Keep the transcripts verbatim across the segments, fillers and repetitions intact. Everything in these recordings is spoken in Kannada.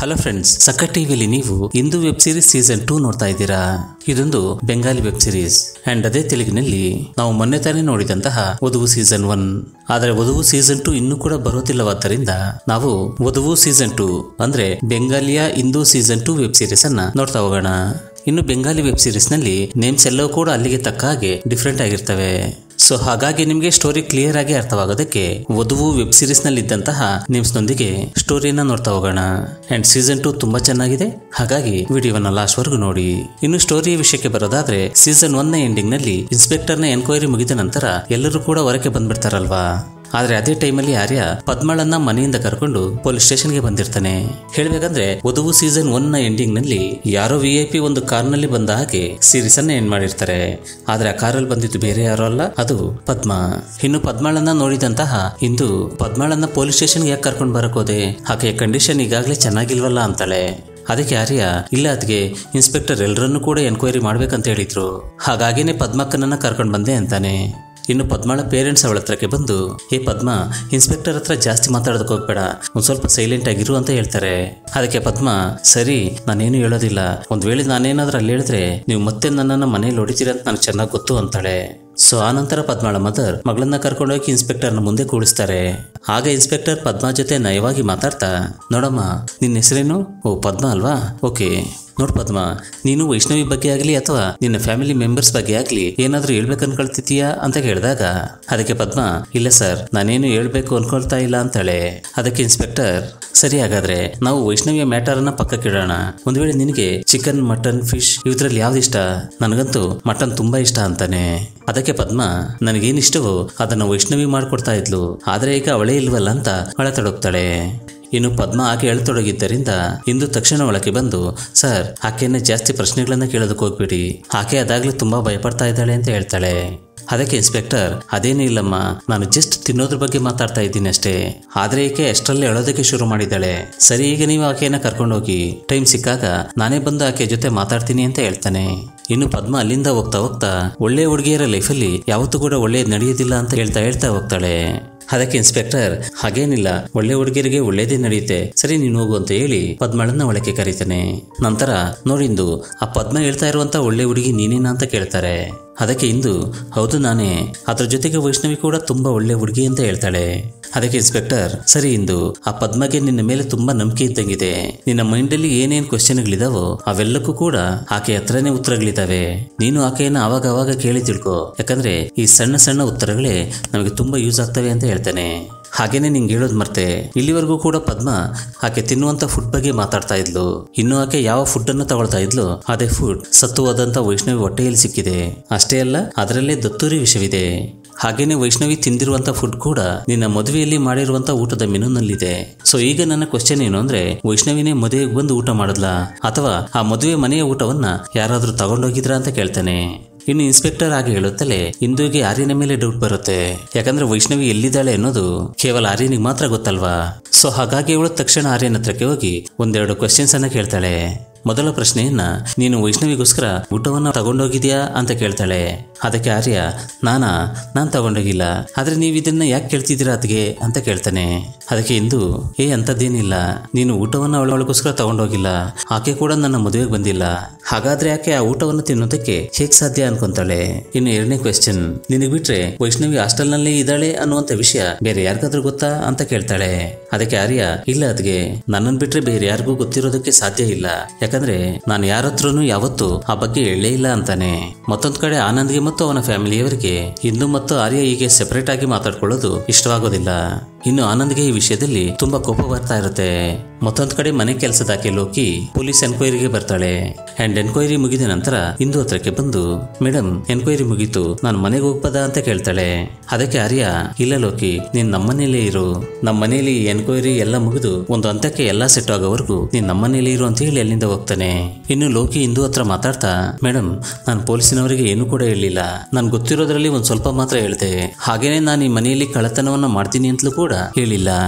ಹಲೋ ಫ್ರೆಂಡ್ಸ್, ಸಕ್ಕ ಟಿವಿಲಿ ನೀವು Indu web series season two ನೋಡ್ತಾ ಇದ್ದೀರಾ. ಇದೊಂದು ಬೆಂಗಾಲಿ ವೆಬ್ ಸೀರೀಸ್ ಅಂಡ್ ಅದೇ ತೆಲುಗಿನಲ್ಲಿ ನಾವು ಮೊನ್ನೆ ತಾನೇ ನೋಡಿದಂತಹ ವಧುವು ಸೀಸನ್ ಒನ್. ಆದರೆ ವಧುವು ಸೀಸನ್ ಟೂ ಇನ್ನೂ ಕೂಡ ಬರೋದಿಲ್ಲವಾದ್ದರಿಂದ ನಾವು ವಧುವು ಸೀಸನ್ ಟೂ ಅಂದ್ರೆ ಬೆಂಗಾಲಿಯ Indu season two web series ಅನ್ನ ನೋಡ್ತಾ ಹೋಗೋಣ. ಇನ್ನು ಬೆಂಗಾಲಿ ವೆಬ್ ಸೀರೀಸ್ ನಲ್ಲಿ ನೇಮ್ಸ್ ಎಲ್ಲವೂ ಕೂಡ ಅಲ್ಲಿಗೆ ತಕ್ಕ ಹಾಗೆ ಡಿಫ್ರೆಂಟ್ ಆಗಿರ್ತವೆ. ಸೊ ಹಾಗಾಗಿ ನಿಮಗೆ ಸ್ಟೋರಿ ಕ್ಲಿಯರ್ ಆಗಿ ಅರ್ಥವಾಗೋದಕ್ಕೆ ವಧುವು ವೆಬ್ ಸೀರೀಸ್ ನಲ್ಲಿ ಇದ್ದಂತಹ ನೇಮ್ಸ್ ನೊಂದಿಗೆ ಸ್ಟೋರಿಯನ್ನ ನೋಡ್ತಾ ಹೋಗೋಣ. ಅಂಡ್ ಸೀಸನ್ ಟೂ ತುಂಬಾ ಚೆನ್ನಾಗಿದೆ, ಹಾಗಾಗಿ ವಿಡಿಯೋವನ್ನ ಲಾಸ್ಟ್ ವರೆಗೂ ನೋಡಿ. ಇನ್ನು ಸ್ಟೋರಿಯ ವಿಷಯಕ್ಕೆ ಬರೋದಾದ್ರೆ, ಸೀಸನ್ ಒನ್ ನ ಎಂಡಿಂಗ್ ನಲ್ಲಿ ಇನ್ಸ್ಪೆಕ್ಟರ್ ನ ಎನ್ಕ್ವೈರಿ ಮುಗಿದ ನಂತರ ಎಲ್ಲರೂ ಕೂಡ ಹೊರಕ್ಕೆ ಬಂದ್ಬಿಡ್ತಾರಲ್ವಾ. ಆದ್ರೆ ಅದೇ ಟೈಮಲ್ಲಿ ಆರ್ಯ ಪದ್ಮಳನ್ನ ಮನೆಯಿಂದ ಕರ್ಕೊಂಡು ಪೊಲೀಸ್ ಸ್ಟೇಷನ್ಗೆ ಬಂದಿರ್ತಾನೆ. ಹೇಳ್ಬೇಕಂದ್ರೆ ವಧುವು ಸೀಸನ್ ಒನ್ ನ ಎಂಡಿಂಗ್ ನಲ್ಲಿ ಯಾರೋ ವಿ ಐ ಪಿ ಒಂದು ಕಾರ್ ನಲ್ಲಿ ಬಂದ ಹಾಗೆ ಸೀರೀಸ್ ಅನ್ನ ಎಂಡ್ ಮಾಡಿರ್ತಾರೆ. ಆದ್ರೆ ಆ ಕಾರಲ್ಲಿ ಬಂದಿದ್ದು ಬೇರೆ ಯಾರೋ ಅಲ್ಲ, ಅದು ಪದ್ಮ. ಇನ್ನು ಪದ್ಮಳನ್ನ ನೋಡಿದಂತಹ ಇಂದು ಪದ್ಮಳನ್ನ ಪೊಲೀಸ್ ಸ್ಟೇಷನ್ಗೆ ಯಾಕೆ ಕರ್ಕೊಂಡು ಬರಕೋದೆ, ಆಕೆಯ ಕಂಡೀಷನ್ ಈಗಾಗಲೇ ಚೆನ್ನಾಗಿಲ್ವಲ್ಲ ಅಂತಾಳೆ. ಅದಕ್ಕೆ ಆರ್ಯ ಇಲ್ಲ, ಅದಕ್ಕೆ ಇನ್ಸ್ಪೆಕ್ಟರ್ ಎಲ್ಲರನ್ನೂ ಕೂಡ ಎನ್ಕ್ವೈರಿ ಮಾಡ್ಬೇಕಂತ ಹೇಳಿದ್ರು, ಹಾಗಾಗಿನೇ ಪದ್ಮಕ್ಕನನ್ನ ಕರ್ಕೊಂಡು ಬಂದೆ ಅಂತಾನೆ. ಇನ್ನು ಪದ್ಮಳ ಪೇರೆಂಟ್ಸ್ ಅವಳ ಹತ್ರಕ್ಕೆ ಬಂದು, ಹೇ ಪದ್ಮ, ಇನ್ಸ್ಪೆಕ್ಟರ್ ಹತ್ರ ಜಾಸ್ತಿ ಮಾತಾಡೋದಕ್ಕೆ ಹೋಗ್ಬೇಡ, ಒಂದ್ ಸ್ವಲ್ಪ ಸೈಲೆಂಟ್ ಆಗಿರು ಅಂತ ಹೇಳ್ತಾರೆ. ಅದಕ್ಕೆ ಪದ್ಮ, ಸರಿ ನಾನೇನು ಹೇಳೋದಿಲ್ಲ, ಒಂದ್ ವೇಳೆ ನಾನೇನಾದ್ರೂ ಅಲ್ಲಿ ಹೇಳಿದ್ರೆ ನೀವು ಮತ್ತೆ ನನ್ನನ್ನ ಮನೇಲಿ ಹೊಡಿತೀರ ಅಂತ ನನಗೆ ಚೆನ್ನಾಗಿ ಗೊತ್ತು ಅಂತಾಳೆ. ಸೊ ಆ ನಂತರ ಪದ್ಮಳ ಮದರ್ ಮಗಳನ್ನ ಕರ್ಕೊಂಡೋಗಿ ಇನ್ಸ್ಪೆಕ್ಟರ್ ನ ಮುಂದೆ ಕೂಡಿಸ್ತಾರೆ. ಆಗ ಇನ್ಸ್ಪೆಕ್ಟರ್ ಪದ್ಮ ಜೊತೆ ನಯವಾಗಿ ಮಾತಾಡ್ತಾ, ನೋಡಮ್ಮ ನಿನ್ನ ಹೆಸರೇನು? ಓ ಪದ್ಮ ಅಲ್ವಾ, ಓಕೆ. ನೋಡ್ ಪದ್ಮ, ನೀನು ವೈಷ್ಣವಿ ಬಗ್ಗೆ ಆಗ್ಲಿ ಅಥವಾ ನಿನ್ನ ಫ್ಯಾಮಿಲಿ ಮೆಂಬರ್ಸ್ ಬಗ್ಗೆ ಆಗ್ಲಿ ಏನಾದ್ರೂ ಹೇಳ್ಬೇಕು ಅನ್ಕೊಳ್ತಿದ್ದೀಯಾ ಅಂತ ಕೇಳಿದಾಗ ಅದಕ್ಕೆ ಪದ್ಮ, ಇಲ್ಲ ಸರ್, ನಾನೇನು ಹೇಳ್ಬೇಕು ಅನ್ಕೊಳ್ತಾ ಇಲ್ಲ ಅಂತಾಳೆ. ಅದಕ್ಕೆ ಇನ್ಸ್ಪೆಕ್ಟರ್, ಸರಿ ಹಾಗಾದ್ರೆ ನಾವು ವೈಷ್ಣವಿಯ ಮ್ಯಾಟರ್ ಅನ್ನ ಪಕ್ಕಕ್ಕೆ ಇಡೋಣ. ಒಂದ್ ವೇಳೆ ನಿನಗೆ ಚಿಕನ್, ಮಟನ್, ಫಿಶ್ ಇದ್ರಲ್ಲಿ ಯಾವ್ದು ಇಷ್ಟ? ನನಗಂತೂ ಮಟನ್ ತುಂಬಾ ಇಷ್ಟ ಅಂತಾನೆ. ಅದಕ್ಕೆ ಪದ್ಮ, ನನಗೇನ್ ಇಷ್ಟವೋ ಅದನ್ನ ವೈಷ್ಣವಿ ಮಾಡ್ಕೊಡ್ತಾ ಇದ್ಲು, ಆದ್ರೆ ಈಗ ಅವಳೇ ಇಲ್ವಲ್ಲ ಅಂತ ಅಳತೊಡಗ್ತಾಳೆ. ಇನ್ನು ಪದ್ಮ ಆಕೆ ಎಳ್ತೊಡಗಿದ್ದರಿಂದ ಇಂದು ತಕ್ಷಣ ಒಳಗೆ ಬಂದು, ಸರ್ ಆಕೆಯನ್ನ ಜಾಸ್ತಿ ಪ್ರಶ್ನೆಗಳನ್ನ ಕೇಳೋದಕ್ಕೆ ಹೋಗ್ಬೇಡಿ, ಆಕೆ ಅದಾಗ್ಲೂ ತುಂಬಾ ಭಯಪಡ್ತಾ ಇದ್ದಾಳೆ ಅಂತ ಹೇಳ್ತಾಳೆ. ಅದಕ್ಕೆ ಇನ್ಸ್ಪೆಕ್ಟರ್, ಅದೇನೇ ಇಲ್ಲಮ್ಮ, ನಾನು ಜಸ್ಟ್ ತಿನ್ನೋದ್ರ ಬಗ್ಗೆ ಮಾತಾಡ್ತಾ ಇದ್ದೀನಿ ಅಷ್ಟೇ. ಆದ್ರೆ ಈಕೆ ಅಷ್ಟರಲ್ಲಿ ಅಳೋದಕ್ಕೆ ಶುರು ಮಾಡಿದ್ದಾಳೆ. ಸರಿ, ಈಗ ನೀವು ಆಕೆಯನ್ನ ಕರ್ಕೊಂಡೋಗಿ, ಟೈಮ್ ಸಿಕ್ಕಾಗ ನಾನೇ ಬಂದು ಆಕೆ ಜೊತೆ ಮಾತಾಡ್ತೀನಿ ಅಂತ ಹೇಳ್ತಾನೆ. ಇನ್ನು ಪದ್ಮ ಅಲ್ಲಿಂದ ಹೋಗ್ತಾ ಹೋಗ್ತಾ ಒಳ್ಳೆ ಹುಡುಗಿಯರ ಲೈಫಲ್ಲಿ ಯಾವತ್ತೂ ಕೂಡ ಒಳ್ಳೇದು ನಡೆಯೋದಿಲ್ಲ ಅಂತ ಹೇಳ್ತಾ ಹೇಳ್ತಾ ಹೋಗ್ತಾಳೆ. ಅದಕ್ಕೆ ಇನ್ಸ್ಪೆಕ್ಟರ್, ಹಾಗೇನಿಲ್ಲ, ಒಳ್ಳೆ ಹುಡುಗಿಯರಿಗೆ ಒಳ್ಳೇದೇ ನಡೆಯುತ್ತೆ, ಸರಿ ನೀನು ಹೋಗು ಅಂತ ಹೇಳಿ ಪದ್ಮಳನ್ನ ಒಳಕ್ಕೆ ಕರೀತಾನೆ. ನಂತರ ನೋಡಿಂದು ಆ ಪದ್ಮ ಹೇಳ್ತಾ ಇರುವಂತ ಒಳ್ಳೆ ಹುಡುಗಿ ನೀನೇನಾ ಅಂತ ಕೇಳ್ತಾರೆ. ಅದಕ್ಕೆ ಇಂದು, ಹೌದು ನಾನೇ, ಅದ್ರ ಜೊತೆಗೆ ವೈಷ್ಣವಿ ಕೂಡ ತುಂಬಾ ಒಳ್ಳೆ ಹುಡುಗಿ ಅಂತ ಹೇಳ್ತಾಳೆ. ಅದಕ್ಕೆ ಇನ್ಸ್ಪೆಕ್ಟರ್, ಸರಿ ಇಂದು, ಆ ಪದ್ಮಗೆ ನಿನ್ನ ಮೇಲೆ ತುಂಬಾ ನಂಬಿಕೆ ಇದ್ದಂಗಿದೆ, ನಿನ್ನ ಮೈಂಡ್ ಅಲ್ಲಿ ಏನೇನ್ ಕ್ವಶನ್ಗಳಿದಾವೋ ಅವೆಲ್ಲಕ್ಕೂ ಕೂಡ ಆಕೆ ಹತ್ರನೇ ಉತ್ತರಗಳಿದಾವೆ. ನೀನು ಆಕೆಯನ್ನ ಅವಾಗ ಅವಾಗ ಕೇಳಿ ತಿಳ್ಕೊ, ಯಾಕಂದ್ರೆ ಈ ಸಣ್ಣ ಸಣ್ಣ ಉತ್ತರಗಳೇ ನಮಗೆ ತುಂಬಾ ಯೂಸ್ ಆಗ್ತವೆ ಅಂತ ಹೇಳ್ತಾನೆ. ಹಾಗೇನೆ ನಿಂಗೆ ಹೇಳೋದ್ ಮರ್ತೆ, ಇಲ್ಲಿವರೆಗೂ ಕೂಡ ಪದ್ಮ ಆಕೆ ತಿನ್ನುವಂತ ಫುಡ್ ಬಗ್ಗೆ ಮಾತಾಡ್ತಾ ಇದ್ಲು. ಇನ್ನು ಆಕೆ ಯಾವ ಫುಡ್ ಅನ್ನು ತಗೊಳ್ತಾ ಇದ್ಲು ಅದೇ ಫುಡ್ ಸತ್ತು ಹೋದಂತ ವೈಷ್ಣವಿ ಹೊಟ್ಟೆಯಲ್ಲಿ ಸಿಕ್ಕಿದೆ. ಅಷ್ಟೇ ಅಲ್ಲ, ಅದರಲ್ಲೇ ದತ್ತೂರಿ ವಿಷವಿದೆ. ಹಾಗೇನೆ ವೈಷ್ಣವಿ ತಿಂದಿರುವಂತ ಫುಡ್ ಕೂಡ ನಿನ್ನ ಮದುವೆಯಲ್ಲಿ ಮಾಡಿರುವಂತ ಊಟದ ಮೆನುನಲ್ಲಿದೆ. ಸೊ ಈಗ ನನ್ನ ಕ್ವಶನ್ ಏನು ಅಂದ್ರೆ, ವೈಷ್ಣವಿನೇ ಮದುವೆಗೆ ಬಂದು ಊಟ ಮಾಡದ್ಲಾ ಅಥವಾ ಆ ಮದುವೆ ಮನೆಯ ಊಟವನ್ನ ಯಾರಾದ್ರೂ ತಗೊಂಡೋಗಿದ್ರಾ ಅಂತ ಕೇಳ್ತಾನೆ. ಇನ್ನು ಇನ್ಸ್ಪೆಕ್ಟರ್ ಆಗಿ ಹೇಳುತ್ತಲೇ ಇಂದುಗೆ ಆರ್ಯನ ಮೇಲೆ ಡೌಟ್ ಬರುತ್ತೆ, ಯಾಕಂದ್ರೆ ವೈಷ್ಣವಿ ಎಲ್ಲಿದ್ದಾಳೆ ಅನ್ನೋದು ಕೇವಲ ಆರ್ಯನಿಗೆ ಮಾತ್ರ ಗೊತ್ತಲ್ವಾ. ಸೊ ಹಾಗಾಗಿ ಅವಳು ತಕ್ಷಣ ಆರ್ಯನ ಹತ್ರಕ್ಕೆ ಹೋಗಿ ಒಂದೆರಡು ಕ್ವೆಶ್ಚನ್ಸ್ ಅನ್ನ ಕೇಳ್ತಾಳೆ. ಮೊದಲ ಪ್ರಶ್ನೆಯನ್ನ, ನೀನು ವೈಷ್ಣವಿಗೋಸ್ಕರ ಊಟವನ್ನ ತಗೊಂಡೋಗಿದ್ಯಾ ಅಂತ ಕೇಳ್ತಾಳೆ. ಅದಕ್ಕೆ ಆರ್ಯ, ನಾನಾ ನಾನ್ ತಗೊಂಡೋಗಿಲ್ಲ, ಆದ್ರೆ ನೀವು ಇದನ್ನ ಯಾಕೆ ಕೇಳ್ತಿದ್ದೀರಾ ಅದ್ಗೆ ಅಂತ ಕೇಳ್ತಾನೆ. ಅದಕ್ಕೆ ಇಂದು, ಏ ಅಂತದ್ದೇನಿಲ್ಲ, ನೀನು ಊಟವನ್ನ ಅವಳಗೋಸ್ಕರ ತಗೊಂಡೋಗಿಲ್ಲ, ಆಕೆ ಕೂಡ ನನ್ನ ಮದುವೆಗೆ ಬಂದಿಲ್ಲ, ಹಾಗಾದ್ರೆ ಆಕೆ ಆ ಊಟವನ್ನು ತಿನ್ನೋದಕ್ಕೆ ಹೇಗ್ ಸಾಧ್ಯ ಅನ್ಕೊಂತಾಳೆ. ಇನ್ನು ಎರಡನೇ ಕ್ವೆಶ್ಚನ್, ನಿನಗ್ ಬಿಟ್ರೆ ವೈಷ್ಣವಿ ಹಾಸ್ಟೆಲ್ ನಲ್ಲಿ ಇದ್ದಾಳೆ ಅನ್ನುವಂತ ವಿಷಯ ಬೇರೆ ಯಾರಿಗಾದ್ರೂ ಗೊತ್ತಾ ಅಂತ ಕೇಳ್ತಾಳೆ. ಅದಕ್ಕೆ ಆರ್ಯ, ಇಲ್ಲ ಅದ್ಗೆ ನನ್ನನ್ ಬಿಟ್ರೆ ಬೇರೆ ಯಾರಿಗೂ ಗೊತ್ತಿರೋದಕ್ಕೆ ಸಾಧ್ಯ ಇಲ್ಲ, ಯಾಕಂದ್ರೆ ನಾನು ಯಾರ ಹತ್ರನೂ ಯಾವತ್ತೂ ಆ ಬಗ್ಗೆ ಹೇಳೇ ಇಲ್ಲ ಅಂತಾನೆ. ಮತ್ತೊಂದ್ ಕಡೆ ಆನಂದ್ಗೆ ಮತ್ತು ಅವನ ಫ್ಯಾಮಿಲಿಯವರಿಗೆ ಇಂದು ಮತ್ತು ಆರ್ಯ ಹೀಗೆ ಸೆಪರೇಟ್ ಆಗಿ ಮಾತಾಡ್ಕೊಳ್ಳೋದು ಇಷ್ಟವಾಗೋದಿಲ್ಲ. ಇನ್ನು ಆನಂದ್ಗೆ ಈ ವಿಷಯದಲ್ಲಿ ತುಂಬಾ ಕೋಪ ಬರ್ತಾ ಇರುತ್ತೆ. ಮತ್ತೊಂದ್ ಕಡೆ ಮನೆ ಕೆಲಸದಾಕೆ ಲೋಕಿ ಪೊಲೀಸ್ ಎನ್ಕ್ವೈರಿಗೆ ಬರ್ತಾಳೆ. ಅಂಡ್ ಎನ್ಕ್ವೈರಿ ಮುಗಿದ ನಂತರ ಇಂದು ಹತ್ರಕ್ಕೆ ಬಂದು, ಮೇಡಮ್ ಎನ್ಕ್ವೈರಿ ಮುಗೀತು, ನಾನು ಮನೆಗೆ ಹೋಗ್ಬೋದ ಅಂತ ಕೇಳ್ತಾಳೆ. ಅದಕ್ಕೆ ಆರ್ಯ, ಇಲ್ಲ ಲೋಕಿ, ನೀನ್ ನಮ್ಮನೇಲೇ ಇರು, ನಮ್ಮ ಮನೇಲಿ ಎನ್ಕ್ವೈರಿ ಎಲ್ಲ ಮುಗಿದು ಒಂದು ಹಂತಕ್ಕೆ ಎಲ್ಲಾ ಸೆಟ್ ಆಗೋವರೆಗೂ ನೀನ್ ನಮ್ಮನೇಲಿ ಇರು ಅಂತ ಹೇಳಿ ಅಲ್ಲಿಂದ ಹೋಗ್ತಾನೆ. ಇನ್ನು ಲೋಕಿ ಇಂದು ಹತ್ರ ಮಾತಾಡ್ತಾ, ಮೇಡಮ್ ನಾನು ಪೊಲೀಸಿನವರಿಗೆ ಏನು ಕೂಡ ಹೇಳಿಲ್ಲ, ನನ್ ಗೊತ್ತಿರೋದ್ರಲ್ಲಿ ಒಂದ್ ಸ್ವಲ್ಪ ಮಾತ್ರ ಹೇಳಿದೆ, ಹಾಗೇನೆ ನಾನು ಈ ಮನೆಯಲ್ಲಿ ಕಳ್ಳತನವನ್ನ ಮಾಡ್ತೀನಿ ಅಂತಲೂ ಕೂಡ ಹೇಳಿಲ್ಲ,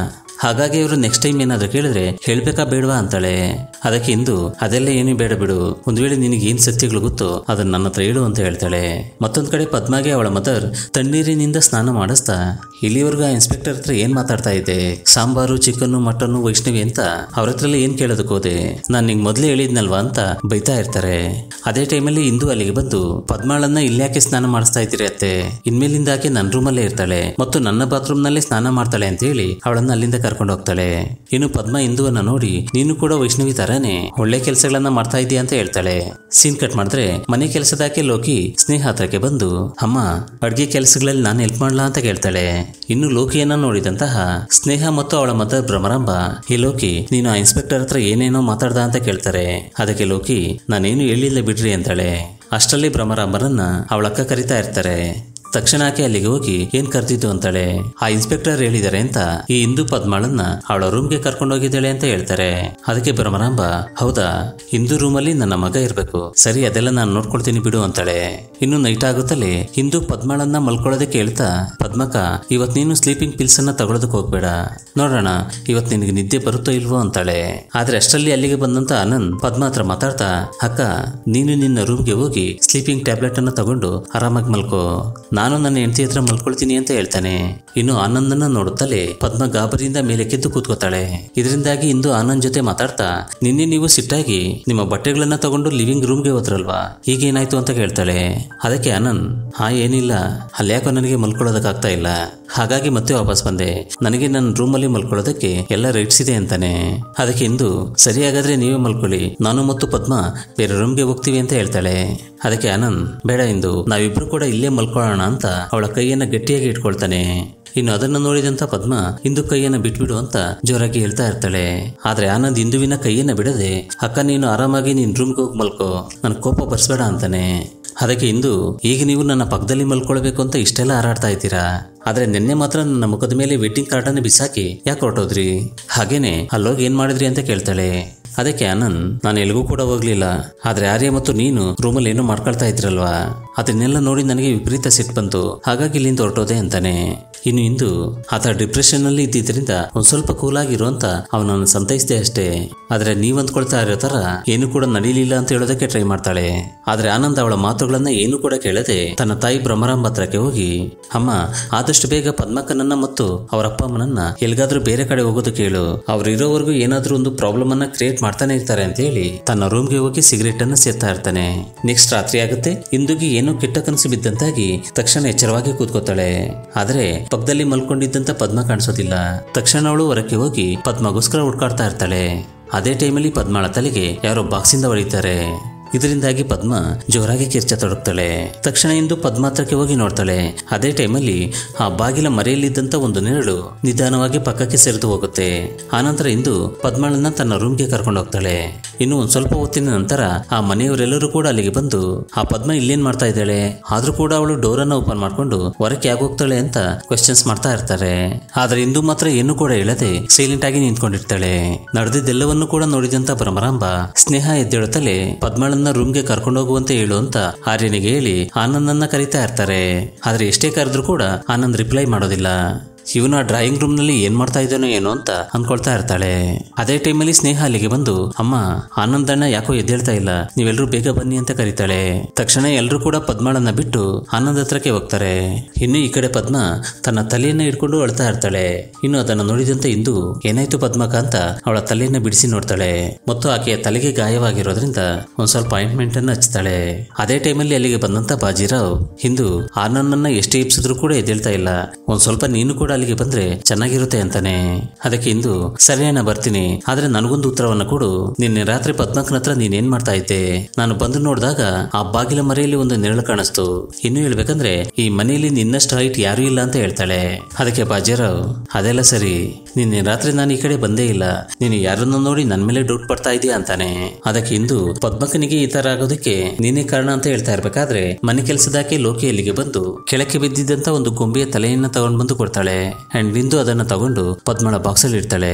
ಹಾಗಾಗಿ ಇವರು ನೆಕ್ಸ್ಟ್ ಟೈಮ್ ಏನಾದ್ರು ಕೇಳಿದ್ರೆ ಹೇಳ್ಬೇಕಾ ಬೇಡವಾ ಅಂತಾಳೆ. ಅದಕ್ಕೆ ಇಂದು ಅದೆಲ್ಲ ಏನು ಬೇಡ ಬಿಡು, ಒಂದ್ ವೇಳೆ ನಿನಗೆ ಏನ್ ಸತ್ಯಗಳು ಗೊತ್ತೋ ಅದನ್ನ ನನ್ನ ಹತ್ರ ಹೇಳು ಅಂತ ಹೇಳ್ತಾಳೆ. ಮತ್ತೊಂದ್ ಕಡೆ ಪದ್ಮಾಗೆ ಅವಳ ಮದರ್ ತಣ್ಣೀರಿನಿಂದ ಸ್ನಾನ ಮಾಡಿಸ್ತಾ ಇಲ್ಲಿವರೆಗೂ ಆ ಇನ್ಸ್ಪೆಕ್ಟರ್ ಹತ್ರ ಏನ್ ಮಾತಾಡ್ತಾ ಇದ್ದೆ, ಸಾಂಬಾರು ಚಿಕನ್ ಮಟನ್ ವೈಷ್ಣವಿ ಅಂತ ಅವ್ರ ಹತ್ರ ಏನ್ ಕೇಳೋದಕ್ಕೆ ಹೋದೆ, ನಾನ್ ನಿಂಗೆ ಮೊದ್ಲೇ ಹೇಳಿದ್ನಲ್ವಾ ಅಂತ ಬೈತಾ ಇರ್ತಾರೆ. ಅದೇ ಟೈಮಲ್ಲಿ ಇಂದು ಅಲ್ಲಿಗೆ ಬಂದು ಪದ್ಮಾಳನ್ನ ಇಲ್ಯಾಕೆ ಸ್ನಾನ ಮಾಡಿಸ್ತಾ ಇದ್ದೀರಿ ಅತ್ತೆ, ಇನ್ಮೇಲಿಂದ ಆಕೆ ನನ್ನ ರೂಮಲ್ಲೇ ಇರ್ತಾಳೆ ಮತ್ತು ನನ್ನ ಬಾತ್ರೂಮ್ ನಲ್ಲಿ ಸ್ನಾನ ಮಾಡ್ತಾಳೆ ಅಂತ ಹೇಳಿ ಅವಳನ್ನ ಅಲ್ಲಿಂದ ಕರ್ಕೊಂಡು ಹೋಗ್ತಾಳೆ. ಇನ್ನು ಪದ್ಮ ಇಂದುವನ್ನ ನೋಡಿ ನೀನು ಕೂಡ ವೈಷ್ಣವಿ ತರಾನೇ ಒಳ್ಳೆ ಕೆಲಸಗಳನ್ನ ಮಾಡ್ತಾ ಇದೀಯ ಅಂತ ಹೇಳ್ತಾಳೆ. ಸೀನ್ ಕಟ್ ಮಾಡಿದ್ರೆ ಮನೆ ಕೆಲಸದಾಕೆ ಲೋಕಿ ಸ್ನೇಹ ಹತ್ರಕ್ಕೆ ಬಂದು ಅಮ್ಮ ಅಡ್ಗೆ ಕೆಲಸಗಳಲ್ಲಿ ನಾನು ಹೆಲ್ಪ್ ಮಾಡ್ಲಾ ಅಂತ ಕೇಳ್ತಾಳೆ. ಇನ್ನು ಲೋಕಿಯನ್ನ ನೋಡಿದಂತಹ ಸ್ನೇಹ ಮತ್ತು ಅವಳ ಮದರ್ ಭ್ರಮರಾಂಬ ಈ ಲೋಕಿ ನೀನು ಆ ಇನ್ಸ್ಪೆಕ್ಟರ್ ಹತ್ರ ಏನೇನೋ ಮಾತಾಡ್ದ ಅಂತ ಕೇಳ್ತಾರೆ. ಅದಕ್ಕೆ ಲೋಕಿ ನಾನೇನು ಹೇಳಿಲ್ಲ ಬಿಡ್ರಿ ಅಂತಾಳೆ. ಅಷ್ಟರಲ್ಲಿ ಭ್ರಮರಾಂಬರನ್ನ ಅವಳ ಅಕ್ಕ ಕರಿತಾ ಇರ್ತಾರೆ. ತಕ್ಷಣ ಆಕೆ ಅಲ್ಲಿಗೆ ಹೋಗಿ ಏನ್ ಕರ್ತಿದ್ದು ಅಂತಾಳೆ. ಆ ಇನ್ಸ್ಪೆಕ್ಟರ್ ಹೇಳಿದಾರೆ ಅಂತ ಈ ಇಂದು ಪದ್ಮಾಳನ್ನ ಅವಳ ರೂಮ್ಗೆ ಕರ್ಕೊಂಡು ಹೋಗಿದ್ದಾಳೆ ಅಂತ ಹೇಳ್ತಾರೆ. ಅದಕ್ಕೆ ಭ್ರಮರಾಂಬ ಹೌದಾ, ಇಂದು ರೂಮಲ್ಲಿ ನನ್ನ ಮಗ ಇರ್ಬೇಕು, ಸರಿ ಅದೆಲ್ಲ ನಾನು ನೋಡ್ಕೊಳ್ತೀನಿ ಬಿಡು ಅಂತಾಳೆ. ಇನ್ನು ನೈಟ್ ಆಗುತ್ತಲೇ ಇಂದು ಪದ್ಮಾಳನ್ನ ಮಲ್ಕೊಳ್ಳೋದಕ್ಕೆ ಹೇಳ್ತಾ ಪದ್ಮಕ ಇವತ್ ನೀನು ಸ್ಲೀಪಿಂಗ್ ಪಿಲ್ಸ್ ಅನ್ನ ತಗೊಳೋದಕ್ಕೆ ಹೋಗ್ಬೇಡ, ನೋಡೋಣ ಇವತ್ ನಿನಗೆ ನಿದ್ದೆ ಬರುತ್ತೋ ಇಲ್ವೋ ಅಂತಾಳೆ. ಆದ್ರೆ ಅಷ್ಟರಲ್ಲಿ ಅಲ್ಲಿಗೆ ಬಂದಂತ ಆನಂದ್ ಪದ್ಮ ಹತ್ರ ಮಾತಾಡ್ತಾ ಅಕ್ಕ ನೀನು ನಿನ್ನ ರೂಮ್ಗೆ ಹೋಗಿ ಸ್ಲೀಪಿಂಗ್ ಟ್ಯಾಬ್ಲೆಟ್ ಅನ್ನ ತಗೊಂಡು ಆರಾಮಾಗಿ ಮಲ್ಕೋ, ನಾನು ನನ್ನ ಹೆಂಡತಿ ಹತ್ರ ಮಲ್ಕೊಳ್ತೀನಿ ಅಂತ ಹೇಳ್ತಾನೆ. ಇನ್ನು ಆನಂದನ್ನ ನೋಡುತ್ತಲೇ ಪದ್ಮ ಗಾಬರಿಯಿಂದ ಮೇಲೆ ಕೆದ್ದು ಕೂತ್ಕೋತಾಳೆ. ಇದರಿಂದಾಗಿ ಇಂದು ಆನಂದ್ ಜೊತೆ ಮಾತಾಡ್ತಾ ನಿನ್ನೆ ನೀವು ಸಿಟ್ಟಾಗಿ ನಿಮ್ಮ ಬಟ್ಟೆಗಳನ್ನ ತಗೊಂಡು ಲಿವಿಂಗ್ ರೂಮ್ಗೆ ಹೋದ್ರಲ್ವಾ, ಈಗೇನಾಯ್ತು ಅಂತ ಕೇಳ್ತಾಳೆ. ಅದಕ್ಕೆ ಆನಂದ್ ಹಾ ಏನಿಲ್ಲ, ಅಲ್ಯಾಕೋ ನನಗೆ ಮಲ್ಕೊಳ್ಳೋದಕ್ಕಾಗ್ತಾ ಇಲ್ಲ, ಹಾಗಾಗಿ ಮತ್ತೆ ವಾಪಸ್ ಬಂದೆ, ನನಗೆ ನನ್ನ ರೂಮಲ್ಲಿ ಮಲ್ಕೊಳ್ಳೋದಕ್ಕೆ ಎಲ್ಲ ರೈಟ್ಸ್ ಇದೆ ಅಂತಾನೆ. ಅದಕ್ಕೆ ಇಂದು ಸರಿ ಹಾಗಾದ್ರೆ ನೀವೇ ಮಲ್ಕೊಳ್ಳಿ, ನಾನು ಮತ್ತು ಪದ್ಮ ಬೇರೆ ರೂಮ್ಗೆ ಹೋಗ್ತೀವಿ ಅಂತ ಹೇಳ್ತಾಳೆ. ಅದಕ್ಕೆ ಆನಂದ್ ಬೇಡ ಇಂದು ನಾವಿಬ್ರು ಕೂಡ ಇಲ್ಲೇ ಮಲ್ಕೊಳ್ಳೋಣ ಅಂತ ಅವಳ ಕೈಯನ್ನ ಗಟ್ಟಿಯಾಗಿ ಇಟ್ಕೊಳ್ತಾನೆ. ಇನ್ನು ಅದನ್ನು ನೋಡಿದಂತ ಪದ್ಮ ಇಂದು ಕೈಯನ್ನ ಬಿಟ್ಬಿಡು ಅಂತ ಜೋರಾಗಿ ಹೇಳ್ತಾ ಇರ್ತಾಳೆ. ಆದ್ರೆ ಆನಂದ್ ಇಂದುವಿನ ಕೈಯನ್ನ ಬಿಡದೆ ಅಕ್ಕ ನೀನು ಆರಾಮಾಗಿ ನಿನ್ ರೂಮ್ಗೆ ಹೋಗಿ ಮಲ್ಕೋ, ನನ್ ಕೋಪ ಬರ್ಸ್ಬೇಡ ಅಂತಾನೆ. ಅದಕ್ಕೆ ಇಂದು ಈಗ ನೀವು ನನ್ನ ಪಕ್ಕದಲ್ಲಿ ಮಲ್ಕೊಳ್ಬೇಕು ಅಂತ ಇಷ್ಟೆಲ್ಲ ಹಾರಾಡ್ತಾ ಇದ್ದೀರಾ, ಆದ್ರೆ ನಿನ್ನೆ ಮಾತ್ರ ನನ್ನ ಮುಖದ ಮೇಲೆ ವೆಡ್ಡಿಂಗ್ ಕಾರ್ಡ್ ಅನ್ನು ಬಿಸಾಕಿ ಯಾಕೆ ಹೊರಟೋದ್ರಿ, ಹಾಗೇನೆ ಅಲ್ಲೋಗಿ ಏನ್ ಮಾಡಿದ್ರಿ ಅಂತ ಕೇಳ್ತಾಳೆ. ಅದಕ್ಕೆ ಆನಂದ್ ನಾನು ಎಲ್ಗೂ ಕೂಡ ಹೋಗ್ಲಿಲ್ಲ, ಆದ್ರೆ ಆರ್ಯ ಮತ್ತು ನೀನು ರೂಮಲ್ಲಿ ಏನೋ ಮಾಡ್ಕೊಳ್ತಾ ಇದ್ರಲ್ವಾ, ಅದನ್ನೆಲ್ಲ ನೋಡಿ ನನಗೆ ವಿಪರೀತ ಸಿಟ್ಟು ಬಂತು, ಹಾಗಾಗಿ ಇಲ್ಲಿಂದ ಹೊರಟೋದೆ ಅಂತಾನೆ. ಇನ್ನು ಇಂದು ಆತ ಡಿಪ್ರೆಷನ್ ನಲ್ಲಿ ಇದ್ದಿದ್ರಿಂದ ಒಂದ್ ಸ್ವಲ್ಪ ಕೂಲ್ ಆಗಿರೋ ಅಂತ ಅವನನ್ನು ಸಂತೈಸಿದೆ ಅಷ್ಟೇ. ಆದ್ರೆ ನೀವ್ ಅಂದ್ಕೊಳ್ತಾ ಇರೋ ತರ ಏನು ಕೂಡ ನಡೀಲಿಲ್ಲ ಅಂತ ಹೇಳೋದಕ್ಕೆ ಟ್ರೈ ಮಾಡ್ತಾಳೆ. ಆದ್ರೆ ಆನಂದ್ ಅವಳ ಮಾತುಗಳನ್ನ ಏನು ಕೂಡ ಕೇಳದೆ ತನ್ನ ತಾಯಿ ಭ್ರಮರಾಂಬ ಹತ್ರಕ್ಕೆ ಹೋಗಿ ಅಮ್ಮ ಆದಷ್ಟು ಬೇಗ ಪದ್ಮಕ್ಕನನ್ನ ಮತ್ತು ಅವರ ಅಪ್ಪ ಅಮ್ಮನನ್ನ ಎಲ್ಗಾದ್ರೂ ಬೇರೆ ಕಡೆ ಹೋಗೋದು ಕೇಳು, ಅವ್ರು ಇರೋವರೆಗೂ ಏನಾದ್ರೂ ಒಂದು ಪ್ರಾಬ್ಲಮ್ ಅನ್ನ ಕ್ರಿಯೇಟ್ ಮಾಡ್ತಾನೆ ಇರ್ತಾರೆ ಅಂತ ಹೇಳಿ ತನ್ನ ರೂಮ್ಗೆ ಹೋಗಿ ಸಿಗರೇಟ್ ಅನ್ನ ಸೇರ್ತಾ ಇರ್ತಾನೆ. ನೆಕ್ಸ್ಟ್ ರಾತ್ರಿ ಆಗುತ್ತೆ. ಇಂದುಗೆ ಏನೋ ಕೆಟ್ಟ ಕನಸು ಬಿದ್ದಂತಾಗಿ ತಕ್ಷಣ ಎಚ್ಚರವಾಗಿ ಕೂತ್ಕೋತಾಳೆ. ಆದ್ರೆ ಪಕ್ಕದಲ್ಲಿ ಮಲ್ಕೊಂಡಿದ್ದಂತ ಪದ್ಮ ಕಾಣಿಸೋದಿಲ್ಲ. ತಕ್ಷಣ ಅವಳು ಹೊರಕ್ಕೆ ಹೋಗಿ ಪದ್ಮಗೋಸ್ಕರ ಹುಡ್ಕಾಡ್ತಾ ಇರ್ತಾಳೆ. ಅದೇ ಟೈಮಲ್ಲಿ ಪದ್ಮಾಳ ತಲೆಗೆ ಯಾರೋ ಬಾಕ್ಸಿಂದ ಹೊಡಿತಾರೆ. ಇದರಿಂದಾಗಿ ಪದ್ಮ ಜೋರಾಗಿ ಕಿರ್ಚತೊಡಗ್ತಾಳೆ. ತಕ್ಷಣ ಇಂದು ಪದ್ಮ ಹತ್ರಕ್ಕೆ ಹೋಗಿ ನೋಡ್ತಾಳೆ. ಅದೇ ಟೈಮಲ್ಲಿ ಆ ಬಾಗಿಲ ಮರೆಯಲ್ಲಿದ್ದಂತ ಒಂದು ನೆರಳು ನಿಧಾನವಾಗಿ ಪಕ್ಕಕ್ಕೆ ಸರಿದು ಹೋಗುತ್ತೆ. ಆನಂತರ ಇಂದು ಪದ್ಮಾಳನ್ನ ತನ್ನ ರೂಮ್ಗೆ ಕರ್ಕೊಂಡು ಹೋಗ್ತಾಳೆ. ಇನ್ನು ಒಂದ್ ಸ್ವಲ್ಪ ಹೊತ್ತಿನ ನಂತರ ಆ ಮನೆಯವರೆಲ್ಲರೂ ಕೂಡ ಅಲ್ಲಿಗೆ ಬಂದು ಆ ಪದ್ಮ ಇಲ್ಲೇನ್ ಮಾಡ್ತಾ ಇದ್ದಾಳೆ, ಆದ್ರೂ ಕೂಡ ಅವಳು ಡೋರ್ ಅನ್ನ ಓಪನ್ ಮಾಡ್ಕೊಂಡು ಹೊರಕ್ಕೆ ಯಾಕೆ ಹೋಗ್ತಾಳೆ ಅಂತ ಕ್ವೆಶ್ಚನ್ಸ್ ಮಾಡ್ತಾ ಇರ್ತಾರೆ. ಆದ್ರೆ ಇಂದು ಮಾತ್ರ ಏನು ಕೂಡ ಹೇಳದೆ ಸೈಲೆಂಟ್ ಆಗಿ ನಿಂತ್ಕೊಂಡಿರ್ತಾಳೆ. ನಡೆದಿದ್ದೆಲ್ಲವನ್ನೂ ಕೂಡ ನೋಡಿದಂತ ಭ್ರಮರಾಂಬ ಸ್ನೇಹ ಎದ್ದೇಳುತ್ತಲೇ ಪದ್ಮಾಳನ್ನ ರೂಮ್ಗೆ ಕರ್ಕೊಂಡು ಹೋಗುವಂತೆ ಹೇಳು ಅಂತ ಆರ್ಯನಿಗೆ ಹೇಳಿ ಆನಂದನ್ನ ಕರೀತಾ ಇರ್ತಾರೆ. ಆದ್ರೆ ಎಷ್ಟೇ ಕರೆದ್ರೂ ಕೂಡ ಆನಂದ್ ರಿಪ್ಲೈ ಮಾಡೋದಿಲ್ಲ. ಇವನ ಡ್ರಾಯಿಂಗ್ ರೂಮ್ ನಲ್ಲಿ ಏನ್ ಮಾಡ್ತಾ ಇದ್ದಾನೋ ಏನೋ ಅಂತ ಅನ್ಕೊಳ್ತಾ ಇರ್ತಾಳೆ. ಅದೇ ಟೈಮಲ್ಲಿ ಸ್ನೇಹ ಅಲ್ಲಿಗೆ ಬಂದು ಅಮ್ಮ ಆನಂದಣ್ಣ ಯಾಕೋ ಎದ್ದೇಳ್ತಾ ಇಲ್ಲ, ನೀವೆಲ್ಲರೂ ಬೇಗ ಬನ್ನಿ ಅಂತ ಕರೀತಾಳೆ. ತಕ್ಷಣ ಎಲ್ರು ಕೂಡ ಪದ್ಮಾಳನ್ನ ಬಿಟ್ಟು ಆನಂದ್ ಹತ್ರಕ್ಕೆ ಹೋಗ್ತಾರೆ. ಇನ್ನು ಈ ಕಡೆ ಪದ್ಮ ತನ್ನ ತಲೆಯನ್ನ ಇಟ್ಕೊಂಡು ಅಳ್ತಾ ಇರ್ತಾಳೆ. ಇನ್ನು ಅದನ್ನ ನೋಡಿದಂತೆ ಇಂದು ಏನಾಯ್ತು ಪದ್ಮಕ ಅಂತ ಅವಳ ತಲೆಯನ್ನ ಬಿಡಿಸಿ ನೋಡ್ತಾಳೆ ಮತ್ತು ಆಕೆಯ ತಲೆಗೆ ಗಾಯವಾಗಿರೋದ್ರಿಂದ ಒಂದ್ ಸ್ವಲ್ಪ ಆಯಿಂಟ್ಮೆಂಟ್ ಅನ್ನ ಹಚ್ತಾಳೆ. ಅದೇ ಟೈಮಲ್ಲಿ ಅಲ್ಲಿಗೆ ಬಂದಂತ ಬಾಜಿರಾವ್ ಇಂದು ಆನಂದನ್ನ ಎಷ್ಟೇ ಇಪ್ಸಿದ್ರು ಕೂಡ ಎದ್ದೇಳ್ತಾ ಇಲ್ಲ, ಒಂದ್ ಸ್ವಲ್ಪ ನೀನು ಕೂಡ ಅಲ್ಲಿಗೆ ಬಂದ್ರೆ ಚೆನ್ನಾಗಿರುತ್ತೆ ಅಂತಾನೆ. ಅದಕ್ಕೆ ಇಂದು ಸರಿಯಣ್ಣ ಬರ್ತೀನಿ, ಆದ್ರೆ ನನಗೊಂದು ಉತ್ತರವನ್ನ ಕೊಡು, ನಿನ್ನೆ ರಾತ್ರಿ ಪದ್ಮಕ್ಕನ ಹತ್ರ ನೀನ್ ಏನ್ ಮಾಡ್ತಾ ಇದ್ದೆ, ನಾನು ಬಂದು ನೋಡಿದಾಗ ಆ ಬಾಗಿಲ ಮರೆಯಲ್ಲಿ ಒಂದು ನೆರಳು ಕಾಣಿಸ್ತು, ಇನ್ನು ಹೇಳ್ಬೇಕಂದ್ರೆ ಈ ಮನೆಯಲ್ಲಿ ನಿನ್ನಷ್ಟು ಹೈಟ್ ಯಾರು ಇಲ್ಲ ಅಂತ ಹೇಳ್ತಾಳೆ. ಅದಕ್ಕೆ ಬಾಜಿರಾವ್ ಅದೆಲ್ಲ ಸರಿ, ನಿನ್ನೆ ರಾತ್ರಿ ನಾನು ಈ ಕಡೆ ಬಂದೇ ಇಲ್ಲ, ನೀನು ಯಾರನ್ನ ನೋಡಿ ನನ್ ಮೇಲೆ ಡೌಟ್ ಪಡ್ತಾ ಇದೀಯ ಅಂತಾನೆ. ಅದಕ್ಕೆ ಇಂದು ಪದ್ಮಕ್ಕನಿಗೆ ಈ ತರ ಆಗೋದಕ್ಕೆ ನೀನೇ ಕಾರಣ ಅಂತ ಹೇಳ್ತಾ ಇರ್ಬೇಕಾದ್ರೆ ಮನೆ ಕೆಲಸದಾಕೆ ಲೋಕಿ ಅಲ್ಲಿಗೆ ಬಂದು ಕೆಳಕ್ಕೆ ಬಿದ್ದಿದ್ದಂತ ಒಂದು ಗೊಂಬೆಯ ತಲೆಯನ್ನ ತಗೊಂಡ್ ಬಂದು ಕೊಡ್ತಾಳೆ. ಅಂಡ್ ಇಂದು ಅದನ್ನ ತಗೊಂಡು ಪದ್ಮಳ ಬಾಕ್ಸ್ ಅಲ್ಲಿ ಇಡ್ತಾಳೆ.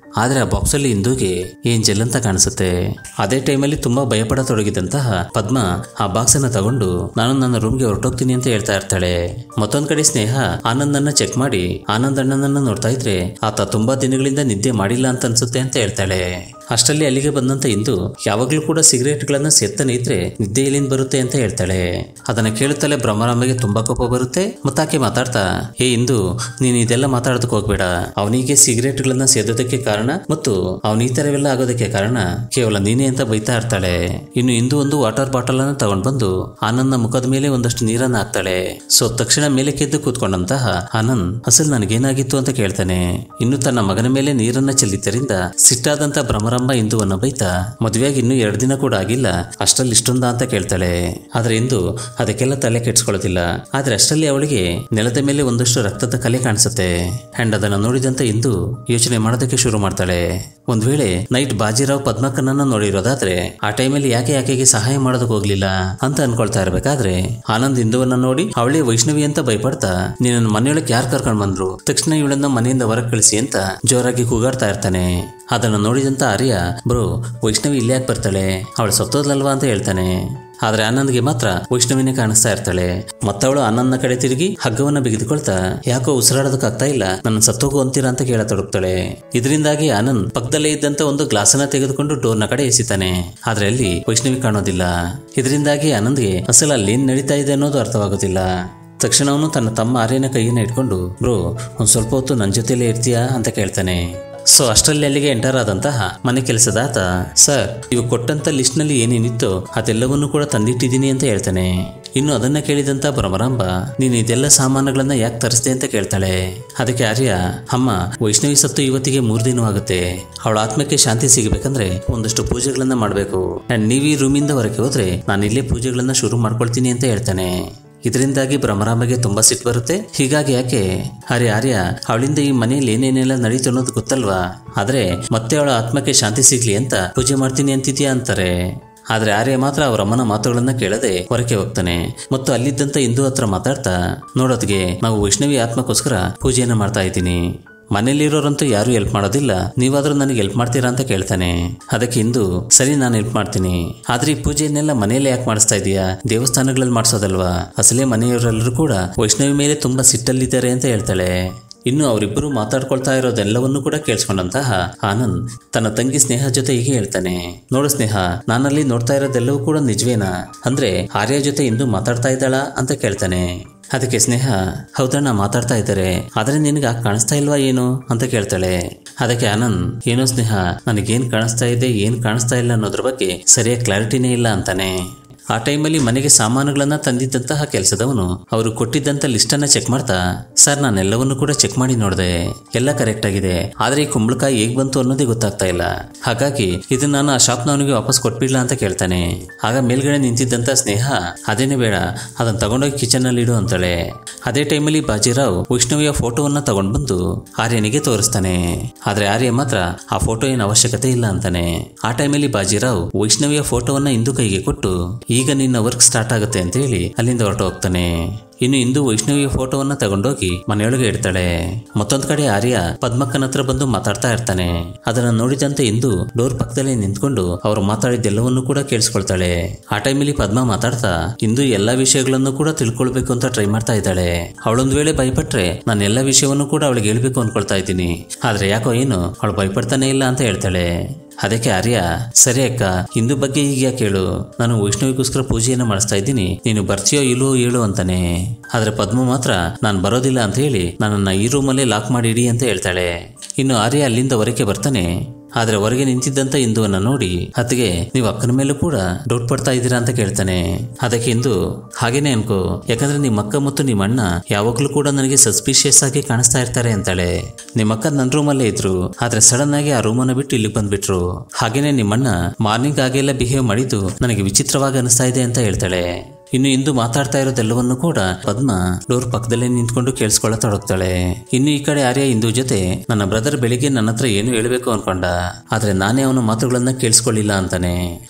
ಆದ್ರೆ ಆ ಬಾಕ್ಸ್ ಅಲ್ಲಿ ಇಂದುಗೆ ಏಂಜೆಲ್ ಅಂತ ಕಾಣಿಸುತ್ತೆ. ಅದೇ ಟೈಮಲ್ಲಿ ತುಂಬಾ ಭಯಪಡತೊಡಗಿದಂತಹ ಪದ್ಮ ಆ ಬಾಕ್ಸ್ ಅನ್ನ ತಗೊಂಡು ನಾನು ನನ್ನ ರೂಮ್ಗೆ ಹೊರಟೋಗ್ತೀನಿ ಅಂತ ಹೇಳ್ತಾ ಇರ್ತಾಳೆ. ಮತ್ತೊಂದ್ ಕಡೆ ಸ್ನೇಹ ಆನಂದ್ ಅನ್ನ ಚೆಕ್ ಮಾಡಿ ಆನಂದ್ ಅಣ್ಣನನ್ನ ನೋಡ್ತಾ ಇದ್ರೆ ಆತ ತುಂಬಾ ದಿನಗಳಿಂದ ನಿದ್ದೆ ಮಾಡಿಲ್ಲ ಅಂತ ಅನ್ಸುತ್ತೆ ಅಂತ ಹೇಳ್ತಾಳೆ. ಅಷ್ಟರಲ್ಲಿ ಅಲ್ಲಿಗೆ ಬಂದಂತ ಇಂದು ಯಾವಾಗ್ಲೂ ಕೂಡ ಸಿಗರೇಟ್ ಗಳನ್ನ ಸೇರ್ತಾನೆ ಇದ್ರೆ ನಿದ್ದೆ ಎಲ್ಲಿಂದ ಬರುತ್ತೆ ಅಂತ ಹೇಳ್ತಾಳೆ. ಅದನ್ನ ಕೇಳುತ್ತಲೇ ಬ್ರಹ್ಮರಾಂಬೆಗೆ ತುಂಬಾ ಕೋಪ ಬರುತ್ತೆ. ಮತ್ತಾಕೆ ಮಾತಾಡ್ತಾ, ಏ ಇಂದು ನೀನ್ ಇದೆಲ್ಲ ಮಾತಾಡೋದಕ್ಕೆ ಹೋಗ್ಬೇಡ. ಅವನಿಗೆ ಸಿಗರೇಟ್ ಗಳನ್ನ ಸೇದೋದಕ್ಕೆ ಕಾರಣ ಮತ್ತು ಅವನ ಈ ತರವೆಲ್ಲ ಆಗೋದಕ್ಕೆ ಕಾರಣ ಕೇವಲ ನೀನೇ ಅಂತ ಬೈತಾ ಇರ್ತಾಳೆ. ಇನ್ನು ಇಂದು ಒಂದು ವಾಟರ್ ಬಾಟಲ್ ಅನ್ನ ತಗೊಂಡ್ ಬಂದು ಆನಂದ್ ಮುಖದ ಮೇಲೆ ಒಂದಷ್ಟು ನೀರನ್ನ ಹಾಕ್ತಾಳೆ. ಸೊ ತಕ್ಷಣ ಮೇಲೆ ಕೆದ್ದು ಕೂತ್ಕೊಂಡಂತಹ ಆನಂದ್ ಅಸಲ್ ನನಗೇನಾಗಿತ್ತು ಅಂತ ಕೇಳ್ತಾನೆ. ಇನ್ನು ತನ್ನ ಮಗನ ಮೇಲೆ ನೀರನ್ನ ಚೆಲ್ಲಿದ್ದರಿಂದ ಸಿಟ್ಟಾದಂತ ಭ್ರಮರಾಂಬ ಇಂದುವನ್ನ ಬೈತಾ, ಮದುವೆಯಾಗಿ ಇನ್ನು ಎರಡು ದಿನ ಕೂಡ ಆಗಿಲ್ಲ, ಅಷ್ಟರಲ್ಲಿ ಇಷ್ಟೊಂದ ಅಂತ ಕೇಳ್ತಾಳೆ. ಆದ್ರೆ ಇಂದು ಅದಕ್ಕೆಲ್ಲ ತಲೆ ಕೆಡ್ಸ್ಕೊಳ್ಳೋದಿಲ್ಲ. ಆದ್ರೆ ಅಷ್ಟರಲ್ಲಿ ಅವಳಿಗೆ ನೆಲದ ಮೇಲೆ ಒಂದಷ್ಟು ರಕ್ತದ ಕಲೆ ಕಾಣಿಸುತ್ತೆ. ಅಂಡ್ ಅದನ್ನ ನೋಡಿದಂತ ಇಂದು ಯೋಚನೆ ಮಾಡೋದಕ್ಕೆ ಶುರು ಮಾಡ್ತಾಳೆ. ಒಂದ್ ವೇಳೆ ನೈಟ್ ಬಾಜಿರಾವ್ ಪದ್ಮಕ್ಕನನ್ನ ನೋಡಿರೋದಾದ್ರೆ ಆ ಟೈಮಲ್ಲಿ ಯಾಕೆ ಆಕೆಗೆ ಸಹಾಯ ಮಾಡೋದಕ್ಕೆ ಹೋಗ್ಲಿಲ್ಲ ಅಂತ ಅನ್ಕೊಳ್ತಾ ಇರ್ಬೇಕಾದ್ರೆ ಆನಂದ್ ಇಂದುವನ್ನ ನೋಡಿ ಅವಳೇ ವೈಷ್ಣವಿ ಅಂತ ಭಯಪಡ್ತಾ, ನೀನನ್ನ ಮನೆಯೊಳಗೆ ಯಾರು ಕರ್ಕೊಂಡ್ ಬಂದ್ರು, ತಕ್ಷಣ ಇವಳನ್ನ ಮನೆಯಿಂದ ಹೊರಗೆ ಕಳಿಸಿ ಅಂತ ಜೋರಾಗಿ ಕೂಗಾಡ್ತಾ ಇರ್ತಾನೆ. ಅದನ್ನ ನೋಡಿದಂತ ಆರ್ಯ, ಬ್ರೋ ವೈಷ್ಣವಿ ಇಲ್ಲಿ ಯಾಕೆ ಬರ್ತಾಳೆ, ಅವಳು ಸತ್ತೋದ್ಲಲ್ವಾ ಅಂತ ಹೇಳ್ತಾನೆ. ಆದ್ರೆ ಆನಂದ್ಗೆ ಮಾತ್ರ ವೈಷ್ಣವಿನೇ ಕಾಣಿಸ್ತಾ ಇರ್ತಾಳೆ. ಮತ್ತವಳು ಆನಂದ್ನ ಕಡೆ ತಿರುಗಿ ಹಗ್ಗವನ್ನ ಬಿಗಿದುಕೊಳ್ತಾ, ಯಾಕೋ ಉಸಿರಾಡೋದಕ್ಕಾಗ್ತಾ ಇಲ್ಲ, ನನ್ನ ಸತ್ತೋಗು ಅಂತೀರಾ ಅಂತ ಕೇಳತೊಡಗ್ತಾಳೆ. ಇದರಿಂದಾಗಿ ಆನಂದ್ ಪಕ್ಕದಲ್ಲೇ ಇದ್ದಂತ ಒಂದು ಗ್ಲಾಸ್ ಅನ್ನ ತೆಗೆದುಕೊಂಡು ಡೋರ್ನ ಕಡೆ ಎಸಿತಾನೆ. ಆದ್ರೆ ಅಲ್ಲಿ ವೈಷ್ಣವಿ ಕಾಣೋದಿಲ್ಲ. ಇದರಿಂದಾಗಿ ಆನಂದ್ಗೆ ಅಸಲ ಅಲ್ಲಿ ಏನ್ ನಡೀತಾ ಇದೆ ಅನ್ನೋದು ಅರ್ಥವಾಗೋದಿಲ್ಲ. ತಕ್ಷಣ ಅವನು ತನ್ನ ತಮ್ಮ ಆರ್ಯನ ಕೈಯನ್ನ ಇಟ್ಕೊಂಡು, ಬ್ರೋ ಒಂದ್ ಸ್ವಲ್ಪ ಹೊತ್ತು ನನ್ನ ಜೊತೆಲೇ ಇರ್ತೀಯಾ ಅಂತ ಕೇಳ್ತಾನೆ. ಸೊ ಅಷ್ಟರಲ್ಲಿ ಅಲ್ಲಿಗೆ ಎಂಟರ್ ಆದಂತಹ ಮನೆ ಕೆಲಸದಾತ, ಸರ್ ಇವು ಕೊಟ್ಟಂತ ಲಿಸ್ಟ್ ನಲ್ಲಿ ಏನೇನಿತ್ತು ಅದೆಲ್ಲವನ್ನೂ ಕೂಡ ತಂದಿಟ್ಟಿದ್ದೀನಿ ಅಂತ ಹೇಳ್ತಾನೆ. ಇನ್ನು ಅದನ್ನ ಕೇಳಿದಂತ ಭ್ರಮರಾಂಬ, ನೀನು ಇದೆಲ್ಲ ಸಾಮಾನುಗಳನ್ನ ಯಾಕೆ ತರಿಸ್ದೆ ಅಂತ ಕೇಳ್ತಾಳೆ. ಅದಕ್ಕೆ ಆರ್ಯ, ಅಮ್ಮ ವೈಷ್ಣವಿ ಸತ್ತು ಇವತ್ತಿಗೆ ಮೂರ್ ದಿನವಾಗುತ್ತೆ, ಅವಳ ಆತ್ಮಕ್ಕೆ ಶಾಂತಿ ಸಿಗಬೇಕಂದ್ರೆ ಒಂದಷ್ಟು ಪೂಜೆಗಳನ್ನ ಮಾಡ್ಬೇಕು. ಅಂಡ್ ನೀವು ಈ ರೂಮಿಂದ ಹೊರಗೆ ಹೋದ್ರೆ ನಾನು ಇಲ್ಲೇ ಪೂಜೆಗಳನ್ನ ಶುರು ಮಾಡ್ಕೊಳ್ತೀನಿ ಅಂತ ಹೇಳ್ತಾನೆ. ಇದರಿಂದಾಗಿ ಭ್ರಮರಾಂಬೆಗೆ ತುಂಬಾ ಸಿಟ್ಟು ಬರುತ್ತೆ. ಹೀಗಾಗಿ ಯಾಕೆ, ಅರೆ ಆರ್ಯ ಅವಳಿಂದ ಈ ಮನೆಯಲ್ಲಿ ಏನೇನೆಲ್ಲ ನಡೀತು ಅನ್ನೋದು ಗೊತ್ತಲ್ವಾ, ಆದ್ರೆ ಮತ್ತೆ ಅವಳ ಆತ್ಮಕ್ಕೆ ಶಾಂತಿ ಸಿಗ್ಲಿ ಅಂತ ಪೂಜೆ ಮಾಡ್ತೀನಿ ಅಂತಿದ್ಯಾ ಅಂತಾರೆ. ಆದ್ರೆ ಆರ್ಯ ಮಾತ್ರ ಅವರ ಅಮ್ಮನ ಮಾತುಗಳನ್ನ ಕೇಳದೆ ಹೊರಗೆ ಹೋಗ್ತಾನೆ. ಮತ್ತು ಅಲ್ಲಿದ್ದಂತ ಇಂದು ಹತ್ರ ಮಾತಾಡ್ತಾ, ನೋಡೋದ್ಗೆ ನಾವು ವೈಷ್ಣವಿ ಆತ್ಮಕ್ಕೋಸ್ಕರ ಪೂಜೆಯನ್ನ ಮಾಡ್ತಾ ಇದ್ದೀನಿ, ಮನೇಲಿರೋರಂತೂ ಯಾರು ಹೆಲ್ಪ್ ಮಾಡೋದಿಲ್ಲ, ನೀವಾದ್ರೂ ನನಗೆ ಹೆಲ್ಪ್ ಮಾಡ್ತೀರಾ ಅಂತ ಕೇಳ್ತಾನೆ. ಅದಕ್ಕೆ ಇಂದು, ಸರಿ ನಾನು ಹೆಲ್ಪ್ ಮಾಡ್ತೀನಿ, ಆದ್ರೆ ಈ ಪೂಜೆಯನ್ನೆಲ್ಲ ಮನೆಯಲ್ಲೇ ಯಾಕೆ ಮಾಡಿಸ್ತಾ ಇದೀಯಾ, ದೇವಸ್ಥಾನಗಳಲ್ಲಿ ಮಾಡಿಸೋದಲ್ವಾ, ಅಸಲೇ ಮನೆಯವರೆಲ್ಲರೂ ಕೂಡ ವೈಷ್ಣವಿ ಮೇಲೆ ತುಂಬಾ ಸಿಟ್ಟಲ್ಲಿದ್ದಾರೆ ಅಂತ ಹೇಳ್ತಾಳೆ. ಇನ್ನು ಅವರಿಬ್ಬರು ಮಾತಾಡ್ಕೊಳ್ತಾ ಇರೋದೆಲ್ಲವನ್ನೂ ಕೂಡ ಕೇಳಿಸ್ಕೊಂಡಂತಹ ಆನಂದ್ ತನ್ನ ತಂಗಿ ಸ್ನೇಹ ಜೊತೆ ಹೀಗೆ ಹೇಳ್ತಾನೆ, ನೋಡು ಸ್ನೇಹ, ನಾನಲ್ಲಿ ನೋಡ್ತಾ ಇರೋದೆಲ್ಲವೂ ಕೂಡ ನಿಜವೇನಾ, ಅಂದ್ರೆ ಆರ್ಯ ಜೊತೆ ಇಂದು ಮಾತಾಡ್ತಾ ಇದ್ದಾಳ ಅಂತ ಕೇಳ್ತಾನೆ. ಅದಕ್ಕೆ ಸ್ನೇಹ, ಹೌದಣ್ಣ ಮಾತಾಡ್ತಾ ಇದ್ದಾರೆ, ಆದ್ರೆ ನಿನಗೆ ಆಗ ಕಾಣಿಸ್ತಾ ಇಲ್ವಾ ಏನು ಅಂತ ಕೇಳ್ತಾಳೆ. ಅದಕ್ಕೆ ಆನಂದ್, ಏನೋ ಸ್ನೇಹ, ನನಗೇನ್ ಕಾಣಿಸ್ತಾ ಇದೆ ಏನ್ ಕಾಣಿಸ್ತಾ ಇಲ್ಲ ಅನ್ನೋದ್ರ ಬಗ್ಗೆ ಸರಿಯಾಗಿ ಕ್ಲಾರಿಟಿನೇ ಇಲ್ಲ ಅಂತಾನೆ. ಆ ಟೈಮಲ್ಲಿ ಮನೆಗೆ ಸಾಮಾನುಗಳನ್ನ ತಂದಿದ್ದಂತಹ ಕೆಲಸದವನು ಅವರು ಕೊಟ್ಟಿದ್ದಂತ ಲಿಸ್ಟ್ ಅನ್ನ ಚೆಕ್ ಮಾಡ್ತಾ, ಸರ್ ನಾನೆಲ್ಲವನ್ನು ಕೂಡ ಚೆಕ್ ಮಾಡಿ ನೋಡಿದೆ, ಎಲ್ಲ ಕರೆಕ್ಟ್ ಆಗಿದೆ, ಆದ್ರೆ ಈ ಕುಂಬಳಕಾಯಿ ಹೇಗ್ ಬಂತು ಅನ್ನೋದೇ ಗೊತ್ತಾಗ್ತಾ ಇಲ್ಲ, ಹಾಗಾಗಿ ಇದನ್ನ ನಾನು ಆ ಶಾಪ್ನವನಿಗೆ ವಾಪಸ್ ಕೊಟ್ಬಿಡ್ಲಾ ಅಂತ ಕೇಳ್ತಾನೆ. ಆಗ ಮೇಲ್ಗಡೆ ನಿಂತಿದ್ದಂತ ಸ್ನೇಹ, ಅದೇನೇ ಬೇಡ, ಅದನ್ನ ತಗೊಂಡೋಗಿ ಕಿಚನ್ ಅಲ್ಲಿ ಇಡು ಅಂತಾಳೆ. ಅದೇ ಟೈಮಲ್ಲಿ ಬಾಜಿರಾವ್ ವೈಷ್ಣವಿಯ ಫೋಟೋವನ್ನ ತಗೊಂಡ್ ಬಂದು ಆರ್ಯನಿಗೆ ತೋರಿಸ್ತಾನೆ. ಆದ್ರೆ ಆರ್ಯ ಮಾತ್ರ ಆ ಫೋಟೋ ಏನ್ ಅವಶ್ಯಕತೆ ಇಲ್ಲ ಅಂತಾನೆ. ಆ ಟೈಮಲ್ಲಿ ಬಾಜಿರಾವ್ ವೈಷ್ಣವಿಯ ಫೋಟೋವನ್ನ ಇಂದು ಕೈಗೆ ಕೊಟ್ಟು, ಈಗ ನಿನ್ನ ವರ್ಕ್ ಸ್ಟಾರ್ಟ್ ಆಗುತ್ತೆ ಅಂತ ಹೇಳಿ ಅಲ್ಲಿಂದ ಹೊರಟು ಹೋಗ್ತಾನೆ. ಇನ್ನು ಇಂದು ವೈಷ್ಣವಿಯ ಫೋಟೋವನ್ನ ತಗೊಂಡೋಗಿ ಮನೆಯೊಳಗೆ ಇಡ್ತಾಳೆ. ಮತ್ತೊಂದ್ ಕಡೆ ಆರ್ಯ ಪದ್ಮಕ್ಕನ ಹತ್ರ ಬಂದು ಮಾತಾಡ್ತಾ ಇರ್ತಾನೆ. ಅದನ್ನ ನೋಡಿದಂತೆ ಇಂದು ಡೋರ್ ಪಕ್ಕದಲ್ಲೇ ನಿಂತ್ಕೊಂಡು ಅವ್ರು ಮಾತಾಡಿದ್ದೆಲ್ಲವನ್ನೂ ಕೂಡ ಕೇಳಿಸ್ಕೊಳ್ತಾಳೆ. ಆ ಟೈಮಲ್ಲಿ ಪದ್ಮ ಮಾತಾಡ್ತಾ ಇಂದು ಎಲ್ಲಾ ವಿಷಯಗಳನ್ನು ಕೂಡ ತಿಳ್ಕೊಳ್ಬೇಕು ಅಂತ ಟ್ರೈ ಮಾಡ್ತಾ ಇದ್ದಾಳೆ. ಅವಳೊಂದ್ ವೇಳೆ ಭಯಪಟ್ರೆ ನಾನು ಎಲ್ಲಾ ವಿಷಯವನ್ನು ಕೂಡ ಅವಳಿಗೆ ಹೇಳ್ಬೇಕು ಅನ್ಕೊಳ್ತಾ ಇದ್ದೀನಿ, ಆದ್ರೆ ಯಾಕೋ ಏನು ಅವಳು ಭಯಪಡ್ತಾನೆ ಇಲ್ಲ ಅಂತ ಹೇಳ್ತಾಳೆ. ಅದಕ್ಕೆ ಆರ್ಯ, ಸರಿ ಅಕ್ಕ, ಇಂದು ಬಗ್ಗೆ ಈಗ ಯಾಕೆ ಹೇಳು, ನಾನು ವೈಷ್ಣವಿಗೋಸ್ಕರ ಪೂಜೆಯನ್ನ ಮಾಡಿಸ್ತಾ ಇದ್ದೀನಿ, ನೀನು ಬರ್ತೀಯೋ ಇಲ್ಲೋ ಹೇಳು ಅಂತಾನೆ. ಆದ್ರೆ ಪದ್ಮ ಮಾತ್ರ ನಾನ್ ಬರೋದಿಲ್ಲ ಅಂತ ಹೇಳಿ ನನ್ನನ್ನ ಈ ರೂಮಲ್ಲೇ ಲಾಕ್ ಮಾಡಿ ಇಡಿ ಅಂತ ಹೇಳ್ತಾಳೆ. ಇನ್ನು ಆರ್ಯ ಅಲ್ಲಿಂದ ಹೊರಗೆ ಬರ್ತಾನೆ. ಆದ್ರೆ ಹೊರಗೆ ನಿಂತಿದ್ದಂತ ಇಂದುವನ್ನ ನೋಡಿ, ಅತ್ತಿಗೆ ನೀವು ಅಕ್ಕನ ಮೇಲೂ ಕೂಡ ಡೌಟ್ ಪಡ್ತಾ ಇದ್ದೀರಾ ಅಂತ ಕೇಳ್ತಾನೆ. ಅದಕ್ಕೆ ಇಂದು, ಹಾಗೇನೆ ಅನ್ಕೋ, ಯಾಕಂದ್ರೆ ನಿಮ್ಮ ಅಕ್ಕ ಮತ್ತು ನಿಮ್ಮ ಅಣ್ಣ ಯಾವಾಗ್ಲೂ ಕೂಡ ನನಗೆ ಸಸ್ಪಿಷಿಯಸ್ ಆಗಿ ಕಾಣಿಸ್ತಾ ಇರ್ತಾರೆ ಅಂತಾಳೆ. ನಿಮ್ಮ ಅಕ್ಕ ನನ್ನ ರೂಮಲ್ಲೇ ಇದ್ರು, ಆದ್ರೆ ಸಡನ್ ಆಗಿ ಆ ರೂಮನ್ನ ಬಿಟ್ಟು ಇಲ್ಲಿ ಬಂದ್ಬಿಟ್ರು. ಹಾಗೇನೆ ನಿಮ್ಮಣ್ಣ ಮಾರ್ನಿಂಗ್ ಆಗೆಲ್ಲ ಬಿಹೇವ್ ಮಾಡಿದ್ದು ನನಗೆ ವಿಚಿತ್ರವಾಗಿ ಅನಿಸ್ತಾ ಇದೆ ಅಂತ ಹೇಳ್ತಾಳೆ. ಇನ್ನು ಇಂದು ಮಾತಾಡ್ತಾ ಇರೋದೆಲ್ಲವನ್ನು ಕೂಡ ಪದ್ಮ ಡೋರ್ ಪಕ್ಕದಲ್ಲೇ ನಿಂತ್ಕೊಂಡು ಕೇಳಿಸ್ಕೊಳ್ಳತೊಡಗ್ತಾಳೆ. ಇನ್ನು ಈ ಕಡೆ ಆರ್ಯ ಇಂದು ಜೊತೆ, ನನ್ನ ಬ್ರದರ್ ಬೆಳಿಗ್ಗೆ ನನ್ನ ಹತ್ರ ಏನು ಹೇಳ್ಬೇಕು ಅನ್ಕೊಂಡ, ಆದ್ರೆ ನಾನೇ ಅವನ ಮಾತುಗಳನ್ನ ಕೇಳಿಸ್ಕೊಳ್ಳಿಲ್ಲ ಅಂತಾನೆ.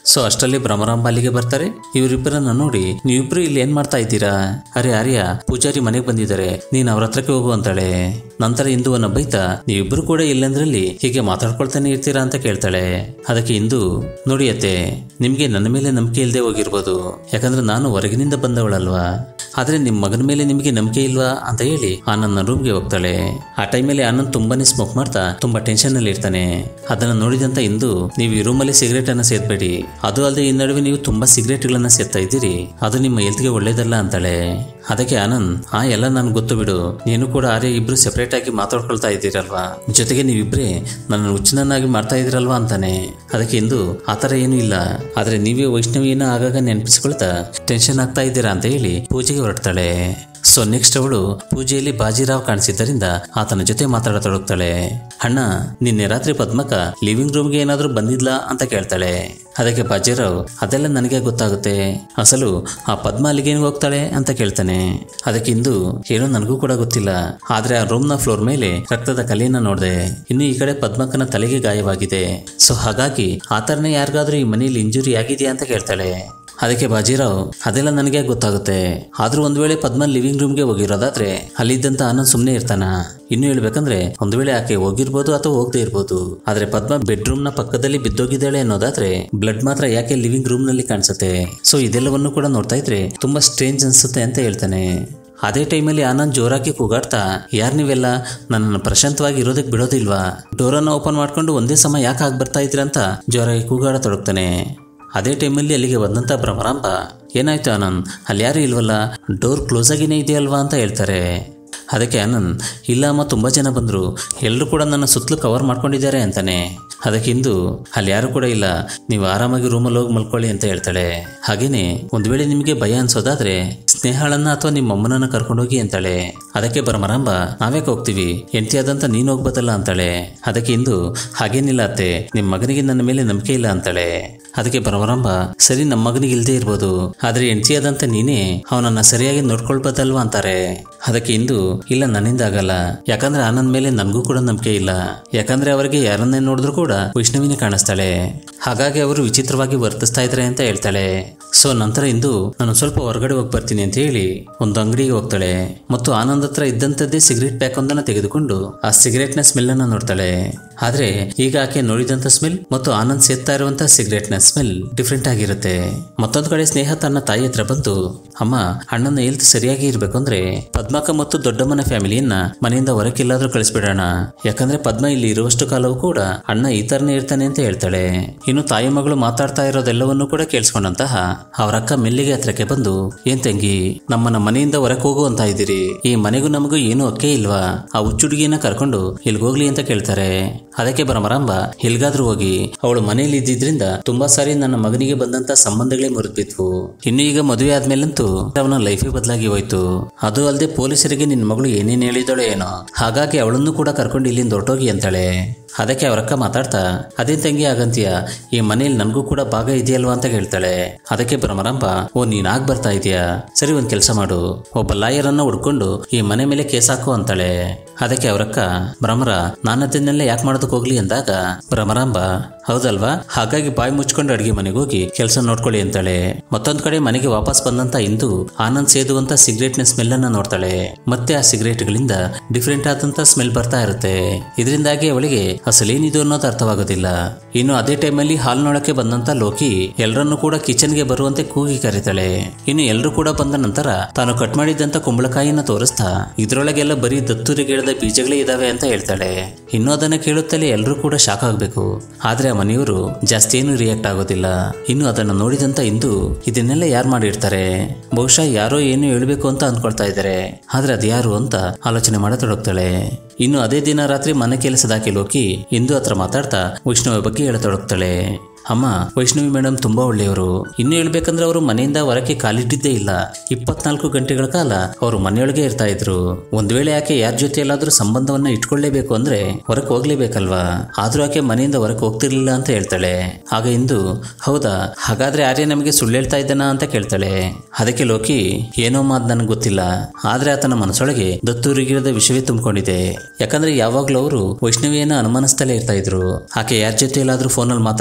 ಸೊ ಅಷ್ಟರಲ್ಲಿ ಭ್ರಮರಾಂಬ ಅಲ್ಲಿಗೆ ಬರ್ತಾರೆ. ಇವರಿಬ್ಬರನ್ನ ನೋಡಿ, ನೀವಿಬ್ರು ಇಲ್ಲಿ ಏನ್ ಮಾಡ್ತಾ ಇದ್ದೀರಾ? ಅರೆ ಆರ್ಯ, ಪೂಜಾರಿ ಮನೆಗೆ ಬಂದಿದ್ದಾರೆ, ನೀನ್ ಅವ್ರ ಹತ್ರಕ್ಕೆ ಹೋಗು ಅಂತಾಳೆ. ನಂತರ ಇಂದುವನ್ನ ಬೈತಾ, ನೀವಿಬ್ರು ಕೂಡ ಇಲ್ಲಂದ್ರಲ್ಲಿ ಹೀಗೆ ಮಾತಾಡ್ಕೊಳ್ತಾನೆ ಇರ್ತೀರಾ ಅಂತ ಕೇಳ್ತಾಳೆ. ಅದಕ್ಕೆ ಇಂದು, ನೋಡಿ ಅತ್ತೆ, ನಿಮ್ಗೆ ನನ್ನ ಮೇಲೆ ನಂಬಿಕೆ ಇಲ್ಲದೆ ಹೋಗಿರ್ಬೋದು, ಯಾಕಂದ್ರೆ ನಾನು ಹೊರಗಿನಿಂದ ಬಂದವಳಲ್ವಾ, ಆದ್ರೆ ನಿಮ್ ಮಗನ ಮೇಲೆ ನಿಮಗೆ ನಂಬಿಕೆ ಇಲ್ವಾ ಅಂತ ಹೇಳಿ ಆನಂದ್ ರೂಮ್ಗೆ ಹೋಗ್ತಾಳೆ. ಆ ಟೈಮಲ್ಲಿ ಆನಂದ್ ತುಂಬಾನೇ ಸ್ಮೋಕ್ ಮಾಡ್ತಾ ತುಂಬಾ ಟೆನ್ಷನ್ ಅಲ್ಲಿ ಇರ್ತಾನೆ. ಅದನ್ನ ನೋಡಿದಂತ ಇಂದು, ನೀವು ಈ ರೂಮಲ್ಲಿ ಸಿಗರೇಟ್ ಅನ್ನ ಸೇದ್ಬೇಡಿ, ಅದು ಅಲ್ಲದೆ ಈ ನಡುವೆ ನೀವು ತುಂಬಾ ಸಿಗರೇಟ್ ಗಳನ್ನ ಸೇರ್ತಾ ಇದ್ದೀರಿ, ಅದು ನಿಮ್ಮ ಹೆಲ್ತ್ಗೆ ಒಳ್ಳೇದಲ್ಲ ಅಂತಾಳೆ. ಅದಕ್ಕೆ ಆನಂದ್, ಆ ಎಲ್ಲ ನನ್ಗೆ ಗೊತ್ತು ಬಿಡು, ನೀನು ಕೂಡ ಆರ್ಯ ಇಬ್ರು ಸೆಪರೇಟ್ ಆಗಿ ಮಾತಾಡ್ಕೊಳ್ತಾ ಇದ್ದೀರಲ್ವಾ, ಜೊತೆಗೆ ನೀವಿಬ್ರೇ ನನ್ನ ಹುಚ್ಚನನ್ನಾಗಿ ಮಾಡ್ತಾ ಇದ್ದೀರಲ್ವಾ ಅಂತಾನೆ. ಅದಕ್ಕೆ ಇಂದು, ಆತರ ಏನು ಇಲ್ಲ, ಆದ್ರೆ ನೀವೇ ವೈಷ್ಣವಿಯನ್ನ ಆಗಾಗ ನೆನಪಿಸ್ಕೊಳ್ತಾ ಟೆನ್ಷನ್ ಆಗ್ತಾ ಇದ್ದೀರಾ ಅಂತ ಹೇಳಿ ಪೂಜೆಗೆ ಹೊರಡ್ತಾಳೆ. ಸೊ ನೆಕ್ಸ್ಟ್ ಅವಳು ಪೂಜೆಯಲ್ಲಿ ಬಾಜಿರಾವ್ ಕಾಣಿಸಿದ್ದರಿಂದ ಆತನ ಜೊತೆ ಮಾತಾಡತೊಡಗ್ತಾಳೆ. ಅಣ್ಣ, ನಿನ್ನೆ ರಾತ್ರಿ ಪದ್ಮಕ ಲಿವಿಂಗ್ ರೂಮ್ಗೆ ಏನಾದ್ರೂ ಬಂದಿದ್ಲಾ ಅಂತ ಕೇಳ್ತಾಳೆ. ಅದಕ್ಕೆ ಬಾಜಿರಾವ್, ಅದೆಲ್ಲ ನನಗೆ ಗೊತ್ತಾಗುತ್ತೆ, ಅಸಲು ಆ ಪದ್ಮ ಅಲ್ಲಿಗೇನು ಹೋಗ್ತಾಳೆ ಅಂತ ಕೇಳ್ತಾನೆ. ಅದಕ್ಕೆ ಇಂದು, ಏನೋ ನನಗೂ ಕೂಡ ಗೊತ್ತಿಲ್ಲ, ಆದ್ರೆ ಆ ರೂಮ್ ನ ಫ್ಲೋರ್ ಮೇಲೆ ರಕ್ತದ ಕಲೆಯನ್ನ ನೋಡಿದೆ, ಇನ್ನು ಈ ಕಡೆ ಪದ್ಮಕನ ತಲೆಗೆ ಗಾಯವಾಗಿದೆ, ಸೊ ಹಾಗಾಗಿ ಆ ತರನೇ ಯಾರಿಗಾದ್ರೂ ಈ ಮನೆಯಲ್ಲಿ ಇಂಜುರಿ ಆಗಿದೆಯಾ ಅಂತ ಕೇಳ್ತಾಳೆ. ಅದಕ್ಕೆ ಬಾಜಿರಾವ್, ಅದೆಲ್ಲ ನನಗೆ ಗೊತ್ತಾಗುತ್ತೆ, ಆದ್ರೂ ಒಂದ್ ವೇಳೆ ಪದ್ಮ ಲಿವಿಂಗ್ ರೂಮ್ಗೆ ಹೋಗಿರೋದಾದ್ರೆ ಅಲ್ಲಿದ್ದಂತ ಆನಂದ್ ಸುಮ್ನೆ ಇರ್ತಾನ. ಇನ್ನು ಹೇಳ್ಬೇಕಂದ್ರೆ ಒಂದ್ ವೇಳೆ ಆಕೆ ಹೋಗಿರ್ಬೋದು ಅಥವಾ ಹೋಗದೆ ಇರ್ಬೋದು, ಆದ್ರೆ ಪದ್ಮ ಬೆಡ್ರೂಮ್ ನ ಪಕ್ಕದಲ್ಲಿ ಬಿದ್ದೋಗಿದ್ದಾಳೆ ಅನ್ನೋದಾದ್ರೆ ಬ್ಲಡ್ ಮಾತ್ರ ಯಾಕೆ ಲಿವಿಂಗ್ ರೂಮ್ ನಲ್ಲಿ ಕಾಣಿಸುತ್ತೆ. ಸೊ ಇದೆಲ್ಲವನ್ನು ಕೂಡ ನೋಡ್ತಾ ಇದ್ರೆ ತುಂಬಾ ಸ್ಟ್ರೇಂಜ್ ಅನ್ಸುತ್ತೆ ಅಂತ ಹೇಳ್ತಾನೆ. ಅದೇ ಟೈಮಲ್ಲಿ ಆನಂದ್ ಜೋರಾಗಿ ಕೂಗಾಡ್ತಾ, ಯಾರ್ ನೀವೆಲ್ಲ, ನನ್ನನ್ನು ಪ್ರಶಾಂತವಾಗಿ ಇರೋದಕ್ಕೆ ಬಿಡೋದಿಲ್ವಾ, ಡೋರನ್ನ ಓಪನ್ ಮಾಡ್ಕೊಂಡು ಒಂದೇ ಸಮ ಯಾಕೆ ಆಗಿ ಬರ್ತಾ ಇದ್ರಿ ಅಂತ ಜೋರಾಗಿ ಕೂಗಾಡತೊಡಗ್ತಾನೆ. ಅದೇ ಟೈಮಲ್ಲಿ ಅಲ್ಲಿಗೆ ಬಂದಂತ ಭ್ರಮರಾಂಬ, ಏನಾಯ್ತು ಆನಂದ್, ಅಲ್ಲಿ ಯಾರು ಇಲ್ವಲ್ಲ, ಡೋರ್ ಕ್ಲೋಸ್ ಆಗಿನೇ ಇದೆಯಲ್ವಾ ಅಂತ ಹೇಳ್ತಾರೆ. ಅದಕ್ಕೆ ಆನಂದ್, ಇಲ್ಲ ಅಮ್ಮ, ತುಂಬಾ ಜನ ಬಂದ್ರು, ಎಲ್ಲರೂ ಕೂಡ ನನ್ನ ಸುತ್ತಲೂ ಕವರ್ ಮಾಡ್ಕೊಂಡಿದ್ದಾರೆ ಅಂತಾನೆ. ಅದಕ್ಕೆ ಇಂದು, ಅಲ್ಲಿ ಯಾರು ಕೂಡ ಇಲ್ಲ, ನೀವು ಆರಾಮಾಗಿ ರೂಮಲ್ಲಿ ಹೋಗಿ ಮಲ್ಕೊಳ್ಳಿ ಅಂತ ಹೇಳ್ತಾಳೆ. ಹಾಗೇನೆ ಒಂದ್ ವೇಳೆ ನಿಮಗೆ ಭಯ ಅನ್ಸೋದಾದ್ರೆ ಸ್ನೇಹಾಳನ್ನ ಅಥವಾ ನಿಮ್ಮ ಅಮ್ಮನನ್ನ ಕರ್ಕೊಂಡೋಗಿ ಅಂತಾಳೆ. ಅದಕ್ಕೆ ಭ್ರಮರಾಂಬ, ನಾವ್ಯಾಕೆ ಹೋಗ್ತೀವಿ, ಹೆಂಡತಿಯಾದಂತ ನೀನ್ ಹೋಗ್ಬೋದಲ್ಲ ಅಂತಾಳೆ. ಅದಕ್ಕೆ ಇಂದು, ಹಾಗೇನಿಲ್ಲ ಅತ್ತೆ, ನಿಮ್ ಮಗನಿಗೆ ನನ್ನ ಮೇಲೆ ನಂಬಿಕೆ ಇಲ್ಲ ಅಂತಾಳೆ. ಅದಕ್ಕೆ ಭ್ರಮರಾಂಬ, ಸರಿ, ನಮ್ಮ ಮಗನಿಗೆ ಇಲ್ದೇ ಇರ್ಬೋದು, ಆದ್ರೆ ಹೆಂಡತಿಯಾದಂತ ನೀನೇ ಅವನನ್ನ ಸರಿಯಾಗಿ ನೋಡ್ಕೊಳ್ಬೋದಲ್ವಾ ಅಂತಾರೆ. ಅದಕ್ಕೆ ಇಂದು, ಇಲ್ಲ, ನನ್ನಿಂದ ಆಗಲ್ಲ, ಯಾಕಂದ್ರೆ ಆನಂದ್ ಮೇಲೆ ನನ್ಗೂ ಕೂಡ ನಂಬಿಕೆ ಇಲ್ಲ, ಯಾಕಂದ್ರೆ ಅವರಿಗೆ ಯಾರನ್ನೇ ನೋಡಿದ್ರು ಕೂಡ ವೈಷ್ಣವಿನೇ ಕಾಣಿಸ್ತಾಳೆ, ಹಾಗಾಗಿ ಅವರು ವಿಚಿತ್ರವಾಗಿ ವರ್ತಿಸ್ತಾ ಇದ್ರೆ ಅಂತ ಹೇಳ್ತಾಳೆ. ಸೊ ನಂತರ ಇಂದು, ನಾನು ಸ್ವಲ್ಪ ಹೊರಗಡೆ ಹೋಗಿ ಬರ್ತೀನಿ ಅಂತ ಹೇಳಿ ಒಂದು ಅಂಗಡಿಗೆ ಹೋಗ್ತಾಳೆ ಮತ್ತು ಆನಂದ್ ಹತ್ರ ಇದ್ದಂತದ್ದೇ ಸಿಗರೇಟ್ ಪ್ಯಾಕ್ ಒಂದನ್ನ ತೆಗೆದುಕೊಂಡು ಆ ಸಿಗರೇಟ್ ನ ಸ್ಮೆಲ್ ಅನ್ನ ನೋಡ್ತಾಳೆ. ಆದ್ರೆ ಈಗ ಆಕೆ ನೋಡಿದಂತ ಸ್ಮೆಲ್ ಮತ್ತು ಆನಂದ್ ಸೇರ್ತಾ ಇರುವಂತ ಸಿಗರೇಟ್ ನ ಸ್ಮೆಲ್ ಡಿಫ್ರೆಂಟ್ ಆಗಿರುತ್ತೆ. ಮತ್ತೊಂದು ಕಡೆ ಸ್ನೇಹ ತನ್ನ ತಾಯಿ ಹತ್ರ ಬಂದು, ಅಮ್ಮ, ಅಣ್ಣನ ಹೆಲ್ತ್ ಸರಿಯಾಗಿ ಇರ್ಬೇಕು ಅಂದ್ರೆ ಪದ್ಮಕ ಮತ್ತು ದೊಡ್ಡಮ್ಮನ ಫ್ಯಾಮಿಲಿಯನ್ನ ಮನೆಯಿಂದ ಹೊರಕ್ಕೆಲ್ಲಾದ್ರೂ ಕಳಿಸ್ಬಿಡೋಣ, ಯಾಕಂದ್ರೆ ಪದ್ಮ ಇಲ್ಲಿ ಇರುವಷ್ಟು ಕಾಲವೂ ಕೂಡ ಅಣ್ಣ ಈ ತರನೇ ಇರ್ತಾನೆ ಅಂತ ಹೇಳ್ತಾಳೆ. ಇನ್ನು ತಾಯಿ ಮಗಳು ಮಾತಾಡ್ತಾ ಇರೋದೆಲ್ಲವನ್ನೂ ಕೂಡ ಕೇಳಿಸ್ಕೊಂಡಂತಹ ಅವ್ರ ಅಕ್ಕ ಮೆಲ್ಲಿಗೆ ಹತ್ರಕ್ಕೆ ಬಂದು, ಏನ್ ತಂಗಿ, ನಮ್ಮನ್ನ ಮನೆಯಿಂದ ಹೊರಕ್ಕೆ ಹೋಗು ಅಂತ ಇದ್ದೀರಿ, ಈ ಮನೆಗೂ ನಮಗೂ ಏನೂ ಅಕ್ಕೆ ಇಲ್ವಾ, ಆ ಹುಚ್ಚುಡುಗಿಯನ್ನ ಕರ್ಕೊಂಡು ಇಲ್ಗ್ ಹೋಗ್ಲಿ ಅಂತ ಕೇಳ್ತಾರೆ. ಅದಕ್ಕೆ ಭ್ರಮರಾಂಬ, ಎಲ್ಗಾದ್ರೂ ಹೋಗಿ, ಅವಳು ಮನೆಯಲ್ಲಿ ಇದ್ದಿದ್ರಿಂದ ತುಂಬಾ ಸಾರಿ ನನ್ನ ಮಗನಿಗೆ ಬಂದಂತ ಸಂಬಂಧಗಳೇ ಮುರಿದ್ಬಿಟ್ವು, ಇನ್ನು ಈಗ ಮದುವೆ ಆದ್ಮೇಲಂತೂ ಅವನ ಲೈಫೇ ಬದಲಾಗಿ ಹೋಯ್ತು, ಅದು ಅಲ್ಲದೆ ಪೊಲೀಸರಿಗೆ ನಿನ್ ಮಗಳು ಏನೇನ್ ಹೇಳಿದಳು ಏನೋ, ಹಾಗಾಗಿ ಅವಳನ್ನು ಕೂಡ ಕರ್ಕೊಂಡು ಇಲ್ಲಿಂದ ಹೊರಟೋಗಿ ಅಂತಾಳೆ. ಅದಕ್ಕೆ ಅವರಕ್ಕ ಮಾತಾಡ್ತಾ, ಅದೇ ತಂಗಿ ಆಗಂತೀಯ, ಈ ಮನೇಲಿ ನನ್ಗೂ ಕೂಡ ಭಾಗ ಇದೆಯಲ್ವಾ ಅಂತ ಹೇಳ್ತಾಳೆ. ಅದಕ್ಕೆ ಭ್ರಮರಾಂಬ, ಓ, ನೀನ್ ಆಗ್ ಬರ್ತಾ ಇದೀಯಾ, ಸರಿ, ಒಂದ್ ಕೆಲಸ ಮಾಡು, ಒಬ್ಬ ಲಾಯರ್ ಅನ್ನ ಹುಡ್ಕೊಂಡು ಈ ಮನೆ ಮೇಲೆ ಕೇಸ್ ಹಾಕು ಅಂತಾಳೆ. ಅದಕ್ಕೆ ಅವರಕ್ಕ, ಭ್ರಮರ, ನಾನು ಅದನ್ನೆಲ್ಲ ಯಾಕೆ ಮಾಡೋದಕ್ಕೆ ಹೋಗ್ಲಿ ಅಂದಾಗ ಭ್ರಮರಾಂಬ, ಹೌದಲ್ವಾ, ಹಾಗಾಗಿ ಬಾಯಿ ಮುಚ್ಕೊಂಡು ಅಡಿಗೆ ಮನೆಗೆ ಹೋಗಿ ಕೆಲಸ ನೋಡ್ಕೊಳ್ಳಿ ಅಂತಾಳೆ. ಮತ್ತೊಂದ್ ಕಡೆ ಮನೆಗೆ ವಾಪಸ್ ಬಂದಂತ ಇಂದು ಆನಂದ್ ಸೇದುವಂತ ಸಿಗರೇಟ್ ನ ಸ್ಮೆಲ್ ಅನ್ನ ನೋಡ್ತಾಳೆ. ಮತ್ತೆ ಆ ಸಿಗರೇಟ್ ಗಳಿಂದ ಡಿಫ್ರೆಂಟ್ ಆದಂತ ಸ್ಮೆಲ್ ಬರ್ತಾ ಇರುತ್ತೆ. ಇದರಿಂದಾಗಿ ಅವಳಿಗೆ ಅಸಲೇನಿದು ಅನ್ನೋದು ಅರ್ಥವಾಗೋದಿಲ್ಲ. ಇನ್ನು ಅದೇ ಟೈಮಲ್ಲಿ ಹಾಲ್ನೊಳಕ್ಕೆ ಬಂದಂತ ಲೋಕಿ ಎಲ್ಲರನ್ನು ಕೂಡ ಕಿಚನ್ ಗೆ ಬರುವಂತೆ ಕೂಗಿ ಕರೀತಾಳೆ. ಇನ್ನು ಎಲ್ಲರೂ ಕೂಡ ಬಂದ ನಂತರ ತಾನು ಕಟ್ ಮಾಡಿದ್ದಂತ ಕುಂಬಳಕಾಯಿನ ತೋರಿಸ್ತಾ, ಇದ್ರೊಳಗೆಲ್ಲ ಬರೀ ದತ್ತೂರಿಗಿಡದ ಬೀಜಗಳೇ ಇದಾವೆ ಅಂತ ಹೇಳ್ತಾಳೆ. ಇನ್ನು ಅದನ್ನ ಕೇಳುತ್ತಲೇ ಎಲ್ಲರೂ ಕೂಡ ಶಾಕ್ ಆಗ್ಬೇಕು, ಆದ್ರೆ ಆ ಮನೆಯವರು ಜಾಸ್ತಿ ಏನು ರಿಯಾಕ್ಟ್ ಆಗೋದಿಲ್ಲ. ಇನ್ನು ಅದನ್ನ ನೋಡಿದಂತ ಇಂದು, ಇದನ್ನೆಲ್ಲ ಯಾರು ಮಾಡಿರ್ತಾರೆ, ಬಹುಶಃ ಯಾರೋ ಏನು ಹೇಳ್ಬೇಕು ಅಂತ ಅನ್ಕೊಳ್ತಾ ಇದ್ದಾರೆ, ಆದ್ರೆ ಅದ್ಯಾರು ಅಂತ ಆಲೋಚನೆ ಮಾಡತೊಡಗ್ತಾಳೆ. ಇನ್ನು ಅದೇ ದಿನ ರಾತ್ರಿ ಮನೆ ಕೆಲಸದಾಕಿ ಲೋಕಿ ಇಂದು ಹತ್ರ ಮಾತಾಡ್ತಾ ವೈಷ್ಣವಿ ಬಗ್ಗೆ ಹೇಳತೊಡಗ್ತಾಳೆ. ಅಮ್ಮ, ವೈಷ್ಣವಿ ಮೇಡಮ್ ತುಂಬಾ ಒಳ್ಳೆಯವರು, ಇನ್ನು ಹೇಳ್ಬೇಕಂದ್ರೆ ಅವರು ಮನೆಯಿಂದ ಹೊರಕ್ಕೆ ಕಾಲಿಟ್ಟಿದ್ದೇ ಇಲ್ಲ, ಇಪ್ಪತ್ನಾಲ್ಕು ಗಂಟೆಗಳ ಕಾಲ ಅವರು ಮನೆಯೊಳಗೆ ಇರ್ತಾ ಇದ್ರು. ಒಂದ್ ವೇಳೆ ಆಕೆ ಯಾರ ಜೊತೆ ಎಲ್ಲಾದ್ರೂ ಸಂಬಂಧವನ್ನ ಇಟ್ಕೊಳ್ಳೇಬೇಕು ಅಂದ್ರೆ ಹೊರಕ್ಕೆ ಹೋಗ್ಲೇಬೇಕಲ್ವಾ, ಆದ್ರೂ ಆಕೆ ಮನೆಯಿಂದ ಹೊರಕ್ಕೆ ಹೋಗ್ತಿರ್ಲಿಲ್ಲ ಅಂತ ಹೇಳ್ತಾಳೆ. ಆಗ ಇಂದು, ಹೌದಾ, ಹಾಗಾದ್ರೆ ಆರ್ಯ ನಮಗೆ ಸುಳ್ಳು ಹೇಳ್ತಾ ಇದ್ದಾನ ಅಂತ ಕೇಳ್ತಾಳೆ. ಅದಕ್ಕೆ ಲೋಕಿ, ಏನೋ ಮಾತ್ ನನಗೆ ಗೊತ್ತಿಲ್ಲ, ಆದ್ರೆ ಆತನ ಮನಸ್ಸೊಳಗೆ ದತ್ತೂರಿಗಿರದ ವಿಷಯವೇ ತುಂಬಿಕೊಂಡಿದೆ, ಯಾಕಂದ್ರೆ ಯಾವಾಗ್ಲೂ ಅವರು ವೈಷ್ಣವಿಯನ್ನ ಅನುಮಾನಿಸ್ತಲೇ ಇರ್ತಾ ಇದ್ರು. ಆಕೆ ಯಾರ ಜೊತೆ ಎಲ್ಲಾದ್ರೂ ಫೋನಲ್ಲಿ ಮಾತಾಡಿದ್ರೆ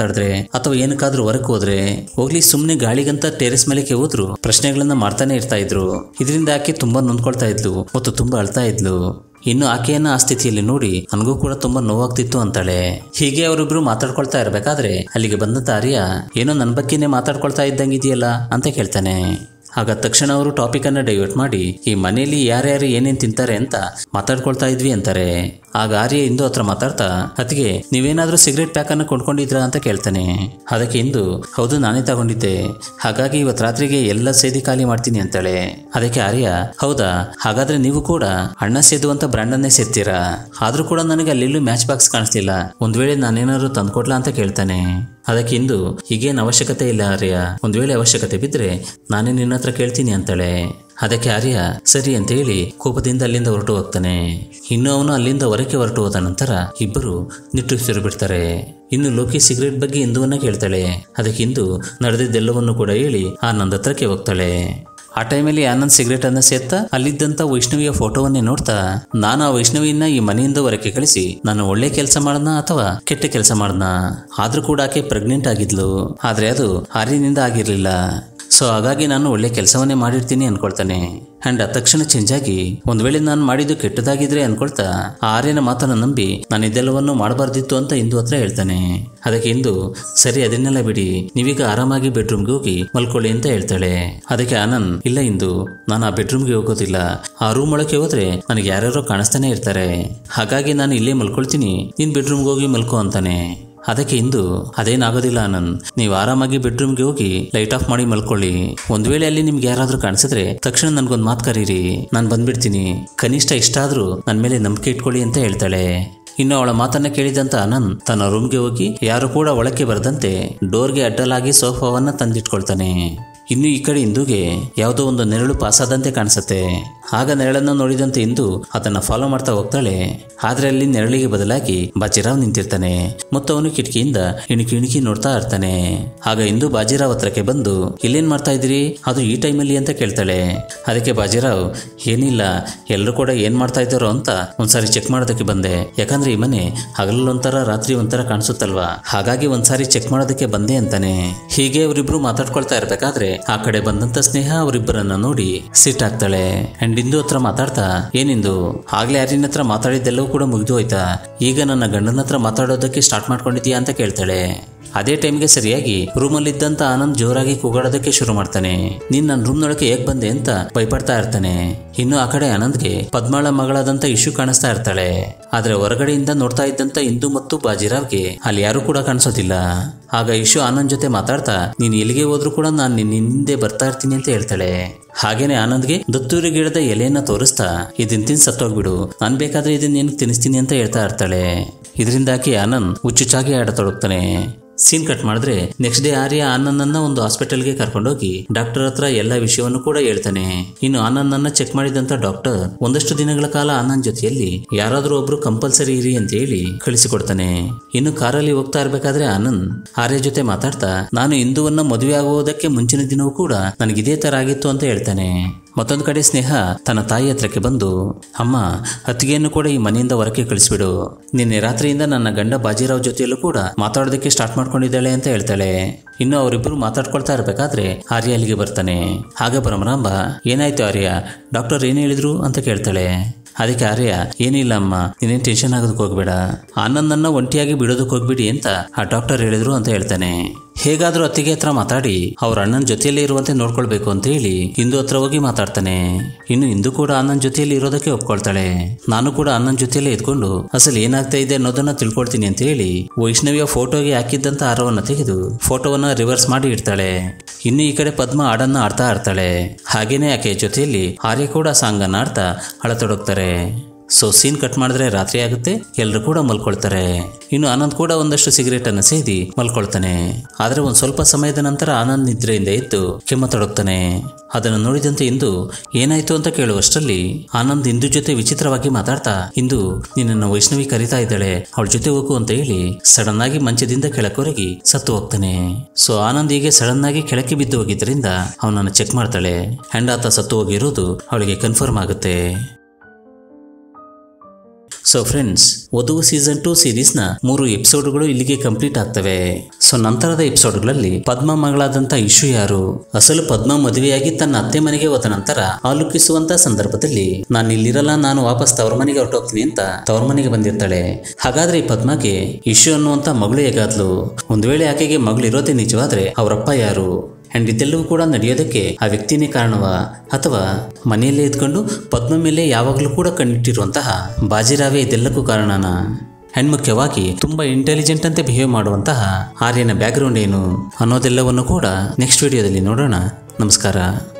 ಅಥವಾ ಏನಕ್ಕಾದ್ರೂ ಹೊರಕ್ಕೆ ಹೋದ್ರೆ ಹೋಗ್ಲಿ ಸುಮ್ನೆ ಗಾಳಿಗಂತ ಟೆರೆಸ್ ಮೇಲಕ್ಕೆ ಹೋದ್ರು ಪ್ರಶ್ನೆಗಳನ್ನ ಮಾಡ್ತಾನೆ ಇರ್ತಾ ಇದ್ರು. ಇದರಿಂದ ಆಕೆ ತುಂಬಾ ನೊಂದ್ಕೊಳ್ತಾ ಇದ್ಲು ಮತ್ತು ತುಂಬಾ ಅಳ್ತಾ ಇದ್ಲು. ಇನ್ನು ಆಕೆಯನ್ನ ಆ ಸ್ಥಿತಿಯಲ್ಲಿ ನೋಡಿ ನನಗೂ ಕೂಡ ತುಂಬಾ ನೋವಾಗ್ತಿತ್ತು ಅಂತಾಳೆ. ಹೀಗೆ ಅವರಿಬ್ರು ಮಾತಾಡ್ಕೊಳ್ತಾ ಇರ್ಬೇಕಾದ್ರೆ ಅಲ್ಲಿಗೆ ಬಂದಂತ ಆರ್ಯ ಏನೋ ನನ್ನ ಬಗ್ಗೆನೇ ಮಾತಾಡ್ಕೊಳ್ತಾ ಇದ್ದಂಗಿದೆಯಲ್ಲ ಅಂತ ಕೇಳ್ತಾನೆ. ಆಗ ತಕ್ಷಣ ಅವರು ಟಾಪಿಕ್ ಅನ್ನ ಡೈವರ್ಟ್ ಮಾಡಿ ಈ ಮನೆಯಲ್ಲಿ ಯಾರ್ಯಾರು ಏನೇನ್ ತಿಂತಾರೆ ಅಂತ ಮಾತಾಡ್ಕೊಳ್ತಾ ಇದ್ವಿ ಅಂತಾರೆ. ಆಗ ಆರ್ಯ ಇಂದು ಹತ್ರ ಮಾತಾಡ್ತಾ ಅದಕ್ಕೆ ನೀವೇನಾದ್ರೂ ಸಿಗರೇಟ್ ಪ್ಯಾಕ್ ಅನ್ನ ಕೊಂಡ್ಕೊಂಡಿದ್ರಾ ಅಂತ ಕೇಳ್ತಾನೆ. ಅದಕ್ಕೆ ಇಂದು ಹೌದು ನಾನೇ ತಗೊಂಡಿದ್ದೆ, ಹಾಗಾಗಿ ಇವತ್ ರಾತ್ರಿಗೆ ಎಲ್ಲ ಸೇದಿ ಖಾಲಿ ಮಾಡ್ತೀನಿ ಅಂತಾಳೆ. ಅದಕ್ಕೆ ಆರ್ಯ ಹೌದಾ, ಹಾಗಾದ್ರೆ ನೀವು ಕೂಡ ಅಣ್ಣ ಸೇದುವಂತ ಬ್ರ್ಯಾಂಡ್ ಅನ್ನೇ ಸೇರ್ತೀರಾ, ಆದ್ರೂ ಕೂಡ ನನಗೆ ಅಲ್ಲೆಲ್ಲೂ ಮ್ಯಾಚ್ ಬಾಕ್ಸ್ ಕಾಣಿಸ್ತಿಲ್ಲ, ಒಂದ್ ವೇಳೆ ನಾನೇನಾದ್ರು ತಂದ್ಕೊಡ್ಲಾ ಅಂತ ಕೇಳ್ತಾನೆ. ಅದಕ್ಕೆ ಇಂದು ಹೀಗೇನ್ ಅವಶ್ಯಕತೆ ಇಲ್ಲ ಆರ್ಯ, ಒಂದ್ ವೇಳೆ ಅವಶ್ಯಕತೆ ಬಿದ್ರೆ ನಾನೇ ನಿನ್ನ ಹತ್ರ ಕೇಳ್ತೀನಿ ಅಂತಾಳೆ. ಅದಕ್ಕೆ ಆರ್ಯ ಸರಿ ಅಂತ ಹೇಳಿ ಕೋಪದಿಂದ ಅಲ್ಲಿಂದ ಹೊರಟು ಹೋಗ್ತಾನೆ. ಇನ್ನು ಅವನು ಅಲ್ಲಿಂದ ಹೊರಕ್ಕೆ ಹೊರಟು ಹೋದ ನಂತರ ಇಬ್ಬರು ನಿಟ್ಟುಸಿರು ಬಿಡ್ತಾರೆ. ಇನ್ನು ಲೋಕಿ ಸಿಗರೇಟ್ ಬಗ್ಗೆ ಇಂದುವನ್ನ ಕೇಳ್ತಾಳೆ. ಅದಕ್ಕೆ ಇಂದು ನಡೆದಿದ್ದೆಲ್ಲವನ್ನು ಕೂಡ ಹೇಳಿ ಆನಂದ್ ಹತ್ರಕ್ಕೆ ಹೋಗ್ತಾಳೆ. ಆ ಟೈಮಲ್ಲಿ ಆನಂದ್ ಸಿಗರೇಟ್ ಅನ್ನ ಸೇರ್ತಾ ಅಲ್ಲಿದ್ದಂತ ವೈಷ್ಣವಿಯ ಫೋಟೋವನ್ನೇ ನೋಡ್ತಾ ನಾನು ಆ ವೈಷ್ಣವಿಯನ್ನ ಈ ಮನೆಯಿಂದ ಹೊರಕ್ಕೆ ಕಳಿಸಿ ನಾನು ಒಳ್ಳೆ ಕೆಲಸ ಮಾಡದ್ನ ಅಥವಾ ಕೆಟ್ಟ ಕೆಲಸ ಮಾಡದ್ನ, ಆದ್ರೂ ಕೂಡ ಆಕೆ ಪ್ರೆಗ್ನೆಂಟ್ ಆಗಿದ್ಲು, ಆದ್ರೆ ಅದು ಆರ್ಯನಿಂದ ಆಗಿರ್ಲಿಲ್ಲ, ಸೊ ಹಾಗಾಗಿ ನಾನು ಒಳ್ಳೆ ಕೆಲಸವನ್ನೇ ಮಾಡಿರ್ತೀನಿ ಅನ್ಕೊಳ್ತಾನೆ. ಅಂಡ್ ಆ ತಕ್ಷಣ ಚೇಂಜ್ ಆಗಿ ಒಂದ್ ವೇಳೆ ನಾನು ಮಾಡಿದ್ದು ಕೆಟ್ಟದಾಗಿದ್ರೆ ಅನ್ಕೊಳ್ತಾ ಆ ಆರ್ಯನ ಮಾತನ್ನ ನಂಬಿ ನಾನು ಇದೆಲ್ಲವನ್ನು ಮಾಡಬಾರ್ದಿತ್ತು ಅಂತ ಇಂದು ಹತ್ರ ಹೇಳ್ತಾನೆ. ಅದಕ್ಕೆ ಇಂದು ಸರಿ ಅದನ್ನೆಲ್ಲ ಬಿಡಿ, ನೀವೀಗ ಆರಾಮಾಗಿ ಬೆಡ್ರೂಮ್ಗೆ ಹೋಗಿ ಮಲ್ಕೊಳ್ಳಿ ಅಂತ ಹೇಳ್ತಾಳೆ. ಅದಕ್ಕೆ ಆನಂದ್ ಇಲ್ಲ ಇಂದು ನಾನು ಆ ಬೆಡ್ರೂಮ್ಗೆ ಹೋಗೋದಿಲ್ಲ, ಆ ರೂಮ್ ಒಳಕ್ಕೆ ಹೋದ್ರೆ ನನಗೆ ಯಾರ್ಯಾರೋ ಕಾಣಿಸ್ತಾನೆ ಇರ್ತಾರೆ, ಹಾಗಾಗಿ ನಾನು ಇಲ್ಲೇ ಮಲ್ಕೊಳ್ತೀನಿ, ನೀನ್ ಬೆಡ್ರೂಮ್ಗೆ ಹೋಗಿ ಮಲ್ಕೋ ಅಂತಾನೆ. ಅದಕ್ಕೆ ಇಂದು ಅದೇನಾಗೋದಿಲ್ಲ ಆನಂದ್, ನೀವು ಆರಾಮಾಗಿ ಬೆಡ್ರೂಮ್ಗೆ ಹೋಗಿ ಲೈಟ್ ಆಫ್ ಮಾಡಿ ಮಲ್ಕೊಳ್ಳಿ, ಒಂದ್ ವೇಳೆ ಅಲ್ಲಿ ನಿಮ್ಗೆ ಯಾರಾದ್ರೂ ಕಾಣಿಸಿದ್ರೆ ತಕ್ಷಣ ನನ್ಗೊಂದ್ ಮಾತು ಕರೀರಿ, ನಾನ್ ಬಂದ್ಬಿಡ್ತೀನಿ, ಕನಿಷ್ಠ ಇಷ್ಟ ಆದ್ರೂ ನನ್ ಮೇಲೆ ನಂಬಿಕೆ ಇಟ್ಕೊಳ್ಳಿ ಅಂತ ಹೇಳ್ತಾಳೆ. ಇನ್ನು ಅವಳ ಮಾತನ್ನ ಕೇಳಿದಂತ ಆನಂದ್ ತನ್ನ ರೂಮ್ಗೆ ಹೋಗಿ ಯಾರು ಕೂಡ ಒಳಕ್ಕೆ ಬರದಂತೆ ಡೋರ್ಗೆ ಅಡ್ಡಲಾಗಿ ಸೋಫಾವನ್ನ ತಂದಿಟ್ಕೊಳ್ತಾನೆ. ಇನ್ನು ಈ ಕಡೆ ಇಂದುಗೆ ಯಾವುದೋ ಒಂದು ನೆರಳು ಪಾಸಾದಂತೆ ಕಾಣಿಸುತ್ತೆ. ಆಗ ನೆರಳನ್ನು ನೋಡಿದಂತೆ ಇಂದು ಅದನ್ನ ಫಾಲೋ ಮಾಡ್ತಾ ಹೋಗ್ತಾಳೆ. ಆದ್ರೆ ಅಲ್ಲಿ ನೆರಳಿಗೆ ಬದಲಾಗಿ ಬಾಜಿರಾವ್ ನಿಂತಿರ್ತಾನೆ ಮತ್ತು ಅವನು ಕಿಟಕಿಯಿಂದ ಇಣುಕಿ ಇಣುಕಿ ನೋಡ್ತಾ ಇರ್ತಾನೆ. ಆಗ ಇಂದು ಬಾಜಿರಾವ್ ಹತ್ರಕ್ಕೆ ಬಂದು ಇಲ್ಲೇನ್ ಮಾಡ್ತಾ ಇದ್ರಿ, ಅದು ಈ ಟೈಮಲ್ಲಿ ಅಂತ ಕೇಳ್ತಾಳೆ. ಅದಕ್ಕೆ ಬಾಜಿರಾವ್ ಏನಿಲ್ಲ, ಎಲ್ಲರೂ ಕೂಡ ಏನ್ ಮಾಡ್ತಾ ಇದ್ದಾರೋ ಅಂತ ಒಂದ್ಸಾರಿ ಚೆಕ್ ಮಾಡೋದಕ್ಕೆ ಬಂದೆ, ಯಾಕಂದ್ರೆ ಈ ಮನೆ ಹಗಲೊಂಥರ ರಾತ್ರಿ ಒಂಥರ ಕಾಣಿಸುತ್ತಲ್ವಾ, ಹಾಗಾಗಿ ಒಂದ್ಸಾರಿ ಚೆಕ್ ಮಾಡೋದಕ್ಕೆ ಬಂದೆ ಅಂತಾನೆ. ಹೀಗೆ ಅವರಿಬ್ರು ಮಾತಾಡ್ಕೊಳ್ತಾ ಇರ್ಬೇಕಾದ್ರೆ ಆ ಕಡೆ ಬಂದಂತ ಸ್ನೇಹ ಅವರಿಬ್ಬರನ್ನ ನೋಡಿ ಸಿಟ್ಟಾಗ್ತಾಳೆ. ಅಂಡ್ ಇಂದು ಹತ್ರ ಮಾತಾಡ್ತಾ ಏನಿಂದು ಆಗ್ಲೇ ಯಾರಿನ ಹತ್ರ ಮಾತಾಡಿದ್ದೆಲ್ಲವೂ ಕೂಡ ಮುಗಿದು ಹೋಯ್ತಾ, ಈಗ ನನ್ನ ಗಂಡನ ಹತ್ರ ಮಾತಾಡೋದಕ್ಕೆ ಸ್ಟಾರ್ಟ್ ಮಾಡ್ಕೊಂಡಿದ್ಯಾ ಅಂತ ಕೇಳ್ತಾಳೆ. ಅದೇ ಟೈಮ್ಗೆ ಸರಿಯಾಗಿ ರೂಮಲ್ಲಿ ಇದ್ದಂತ ಆನಂದ್ ಜೋರಾಗಿ ಕೂಗಾಡೋದಕ್ಕೆ ಶುರು ಮಾಡ್ತಾನೆ. ನೀನ್ ನನ್ನ ರೂಮ್ ನೊಳಗೆ ಹೇಗ್ ಬಂದೆ ಅಂತ ಭಯಪಡ್ತಾ ಇರ್ತಾನೆ. ಇನ್ನು ಆ ಕಡೆ ಆನಂದ್ಗೆ ಪದ್ಮಾಳ ಮಗಳಾದಂತ ಇಶು ಕಾಣಿಸ್ತಾ ಇರ್ತಾಳೆ. ಆದ್ರೆ ಹೊರಗಡೆಯಿಂದ ನೋಡ್ತಾ ಇದ್ದಂತ ಇಂದು ಮತ್ತು ಬಾಜಿರಾವ್ಗೆ ಅಲ್ಲಿ ಯಾರು ಕೂಡ ಕಾಣಿಸೋದಿಲ್ಲ. ಆಗ ಇಶು ಆನಂದ್ ಜೊತೆ ಮಾತಾಡ್ತಾ ನೀನ್ ಎಲ್ಲಿಗೆ ಹೋದ್ರು ಕೂಡ ನಾನ್ ನಿನ್ನ ಹಿಂದೆ ಬರ್ತಾ ಇರ್ತೀನಿ ಅಂತ ಹೇಳ್ತಾಳೆ. ಹಾಗೇನೆ ಆನಂದ್ಗೆ ದತ್ತೂರಿ ಗಿಡದ ಎಲೆಯನ್ನ ತೋರಿಸ್ತಾ ಇದನ್ ತಿನ್ ಸತ್ತೋಗ್ಬಿಡು, ನಾನ್ ಬೇಕಾದ್ರೆ ಇದನ್ನ ಏನ್ ತಿನ್ನಿಸ್ತೀನಿ ಅಂತ ಹೇಳ್ತಾ ಇರ್ತಾಳೆ. ಇದರಿಂದಾಗಿ ಆನಂದ್ ಹುಚ್ಚುಚ್ಚಾಗಿ ಆಡತೊಡಗ್ತಾನೆ. ಸೀನ್ ಕಟ್ ಮಾಡಿದ್ರೆ ನೆಕ್ಸ್ಟ್ ಡೇ ಆರ್ಯ ಆನಂದನ್ನ ಒಂದು ಹಾಸ್ಪಿಟಲ್ಗೆ ಕರ್ಕೊಂಡೋಗಿ ಡಾಕ್ಟರ್ ಹತ್ರ ಎಲ್ಲ ವಿಷಯವನ್ನು ಕೂಡ ಹೇಳ್ತಾನೆ. ಇನ್ನು ಆನಂದನ್ನ ಚೆಕ್ ಮಾಡಿದಂತ ಡಾಕ್ಟರ್ ಒಂದಷ್ಟು ದಿನಗಳ ಕಾಲ ಆನಂದ್ ಜೊತೆಯಲ್ಲಿ ಯಾರಾದ್ರೂ ಒಬ್ರು ಕಂಪಲ್ಸರಿ ಇರಿ ಅಂತ ಹೇಳಿ ಕಳಿಸಿಕೊಡ್ತಾನೆ. ಇನ್ನು ಕಾರಲ್ಲಿ ಹೋಗ್ತಾ ಇರ್ಬೇಕಾದ್ರೆ ಆನಂದ್ ಆರ್ಯ ಜೊತೆ ಮಾತಾಡ್ತಾ ನಾನು ಇಂದುವನ್ನ ಮದುವೆ ಆಗುವುದಕ್ಕೆ ಮುಂಚಿನ ದಿನವೂ ಕೂಡ ನನಗಿದೇ ತರ ಆಗಿತ್ತು ಅಂತ ಹೇಳ್ತಾನೆ. ಮತ್ತೊಂದು ಕಡೆ ಸ್ನೇಹ ತನ್ನ ತಾಯಿ ಹತ್ರಕ್ಕೆ ಬಂದು ಅಮ್ಮ ಅತ್ತಿಗೆಯನ್ನು ಕೂಡ ಈ ಮನೆಯಿಂದ ಹೊರಕ್ಕೆ ಕಳಿಸ್ಬಿಡು, ನಿನ್ನೆ ರಾತ್ರಿಯಿಂದ ನನ್ನ ಗಂಡ ಬಾಜಿರಾವ್ ಜೊತೆಯಲ್ಲೂ ಕೂಡ ಮಾತಾಡೋದಕ್ಕೆ ಸ್ಟಾರ್ಟ್ ಮಾಡ್ಕೊಂಡಿದ್ದಾಳೆ ಅಂತ ಹೇಳ್ತಾಳೆ. ಇನ್ನು ಅವರಿಬ್ಬರು ಮಾತಾಡ್ಕೊಳ್ತಾ ಇರ್ಬೇಕಾದ್ರೆ ಆರ್ಯ ಅಲ್ಲಿಗೆ ಬರ್ತಾನೆ. ಆಗ ಭ್ರಮರಾಂಬ ಏನಾಯ್ತು ಆರ್ಯ, ಡಾಕ್ಟರ್ ಏನ್ ಹೇಳಿದ್ರು ಅಂತ ಕೇಳ್ತಾಳೆ. ಅದಕ್ಕೆ ಆರ್ಯ ಏನಿಲ್ಲ ಅಮ್ಮ, ನೀನೇನ್ ಟೆನ್ಷನ್ ಆಗೋದಕ್ಕೆ ಹೋಗ್ಬೇಡ, ಆನಂದನ್ನ ಒಂಟಿಯಾಗಿ ಬಿಡೋದಕ್ಕೆ ಹೋಗ್ಬಿಡಿ ಅಂತ ಆ ಡಾಕ್ಟರ್ ಹೇಳಿದ್ರು ಅಂತ ಹೇಳ್ತಾನೆ. ಹೇಗಾದ್ರೂ ಅತ್ತಿಗೆ ಹತ್ರ ಮಾತಾಡಿ ಅವ್ರ ಅಣ್ಣನ ಜೊತೆಯಲ್ಲಿ ಇರುವಂತೆ ನೋಡ್ಕೊಳ್ಬೇಕು ಅಂತ ಹೇಳಿ ಇಂದು ಹತ್ರ ಹೋಗಿ ಮಾತಾಡ್ತಾನೆ. ಇನ್ನು ಇಂದು ಕೂಡ ಅಣ್ಣನ ಜೊತೆಯಲ್ಲಿ ಇರೋದಕ್ಕೆ ಒಪ್ಕೊಳ್ತಾಳೆ. ನಾನು ಕೂಡ ಅಣ್ಣನ ಜೊತೆಯಲ್ಲೇ ಇದ್ಕೊಂಡು ಅಸಲು ಏನಾಗ್ತಾ ಇದೆ ಅನ್ನೋದನ್ನ ತಿಳ್ಕೊಳ್ತೀನಿ ಅಂತ ಹೇಳಿ ವೈಷ್ಣವಿಯ ಫೋಟೋಗೆ ಹಾಕಿದ್ದಂತ ಹಾರವನ್ನ ತೆಗೆದು ಫೋಟೋವನ್ನ ರಿವರ್ಸ್ ಮಾಡಿ ಇಡ್ತಾಳೆ. ಇನ್ನು ಈ ಕಡೆ ಪದ್ಮ ಹಾಡನ್ನ ಆಡ್ತಾ ಇರ್ತಾಳೆ. ಹಾಗೇನೆ ಆಕೆ ಜೊತೆಯಲ್ಲಿ ಆರ್ಯ ಕೂಡ ಸಾಂಗ್ ಅನ್ನ ಆಡ್ತಾ ಅಳತೊಡಗ್ತಾರೆ. ಸೊ ಸೀನ್ ಕಟ್ ಮಾಡಿದ್ರೆ ರಾತ್ರಿ ಆಗುತ್ತೆ, ಎಲ್ಲರೂ ಕೂಡ ಮಲ್ಕೊಳ್ತಾರೆ. ಇನ್ನು ಆನಂದ್ ಕೂಡ ಒಂದಷ್ಟು ಸಿಗರೇಟ್ ಅನ್ನ ಸೇದಿ ಮಲ್ಕೊಳ್ತಾನೆ. ಆದ್ರೆ ಒಂದ್ ಸ್ವಲ್ಪ ಸಮಯದ ನಂತರ ಆನಂದ್ ನಿದ್ರೆಯಿಂದ ಎದ್ದು ಕೆಮ್ಮತೊಡಗ್ತಾನೆ. ಅದನ್ನು ನೋಡಿದಂತೆ ಇಂದು ಏನಾಯ್ತು ಅಂತ ಕೇಳುವಷ್ಟರಲ್ಲಿ ಆನಂದ್ ಇಂದು ಜೊತೆ ವಿಚಿತ್ರವಾಗಿ ಮಾತಾಡ್ತಾ ಇಂದು ನಿನ್ನನ್ನು ವೈಷ್ಣವಿ ಕರಿತಾ ಇದ್ದಾಳೆ, ಅವಳ ಜೊತೆ ಹೋಗು ಅಂತ ಹೇಳಿ ಸಡನ್ ಆಗಿ ಮಂಚದಿಂದ ಕೆಳಕೊರಗಿ ಸತ್ತು ಹೋಗ್ತಾನೆ. ಸೊ ಆನಂದ್ ಹೀಗೆ ಸಡನ್ ಆಗಿ ಕೆಳಕ್ಕೆ ಬಿದ್ದು ಹೋಗಿದ್ರಿಂದ ಅವನನ್ನು ಚೆಕ್ ಮಾಡ್ತಾಳೆ. ಅಂಡ್ ಆತ ಸತ್ತು ಹೋಗಿರೋದು ಅವಳಿಗೆ ಕನ್ಫರ್ಮ್ ಆಗುತ್ತೆ. So friends, Vadhuvu season two series ನ ಮೂರು ಎಪಿಸೋಡ್ಗಳು ಇಲ್ಲಿಗೆ ಕಂಪ್ಲೀಟ್ ಆಗ್ತವೆ. ಸೊ ನಂತರದ ಎಪಿಸೋಡ್ಗಳಲ್ಲಿ ಪದ್ಮ ಮಗಳಾದಂತ ಇಶು ಯಾರು, ಅಸಲು ಪದ್ಮ ಮದುವೆಯಾಗಿ ತನ್ನ ಅತ್ತೆ ಮನೆಗೆ ಹೋದ ನಂತರ ಆಲೋಕಿಸುವಂತ ಸಂದರ್ಭದಲ್ಲಿ ನಾನು ಇಲ್ಲಿರಲ್ಲ, ನಾನು ವಾಪಸ್ ತವರ ಮನೆಗೆ ಹೊರಟೋಗ್ತೀನಿ ಅಂತ ತವರ ಮನೆಗೆ ಬಂದಿರ್ತಾಳೆ. ಹಾಗಾದ್ರೆ ಈ ಪದ್ಮಗೆ ಇಶು ಅನ್ನುವಂತ ಮಗಳು ಹೇಗಾದ್ಲು? ಒಂದು ವೇಳೆ ಆಕೆಗೆ ಮಗಳಿರೋದೇ ನಿಜವಾದ್ರೆ ಅವರಪ್ಪ ಯಾರು? ಅಂಡ್ ಇದೆಲ್ಲವೂ ಕೂಡ ನಡೆಯೋದಕ್ಕೆ ಆ ವ್ಯಕ್ತಿನೇ ಕಾರಣವಾ, ಅಥವಾ ಮನೆಯಲ್ಲೇ ಇದ್ಕೊಂಡು ಪದ್ಮ ಮೇಲೆ ಯಾವಾಗಲೂ ಕೂಡ ಕಣ್ಣಿಟ್ಟಿರುವಂತಹ ಬಾಜಿರಾವೇ ಇದೆಲ್ಲಕ್ಕೂ ಕಾರಣನಾ? ಅಂಡ್ ಮುಖ್ಯವಾಗಿ ತುಂಬಾ ಇಂಟೆಲಿಜೆಂಟ್ ಅಂತೆ ಬಿಹೇವ್ ಮಾಡುವಂತಹ ಆರ್ಯನ ಬ್ಯಾಕ್ಗ್ರೌಂಡ್ ಏನು ಅನ್ನೋದೆಲ್ಲವನ್ನು ಕೂಡ ನೆಕ್ಸ್ಟ್ ವಿಡಿಯೋದಲ್ಲಿ ನೋಡೋಣ. ನಮಸ್ಕಾರ.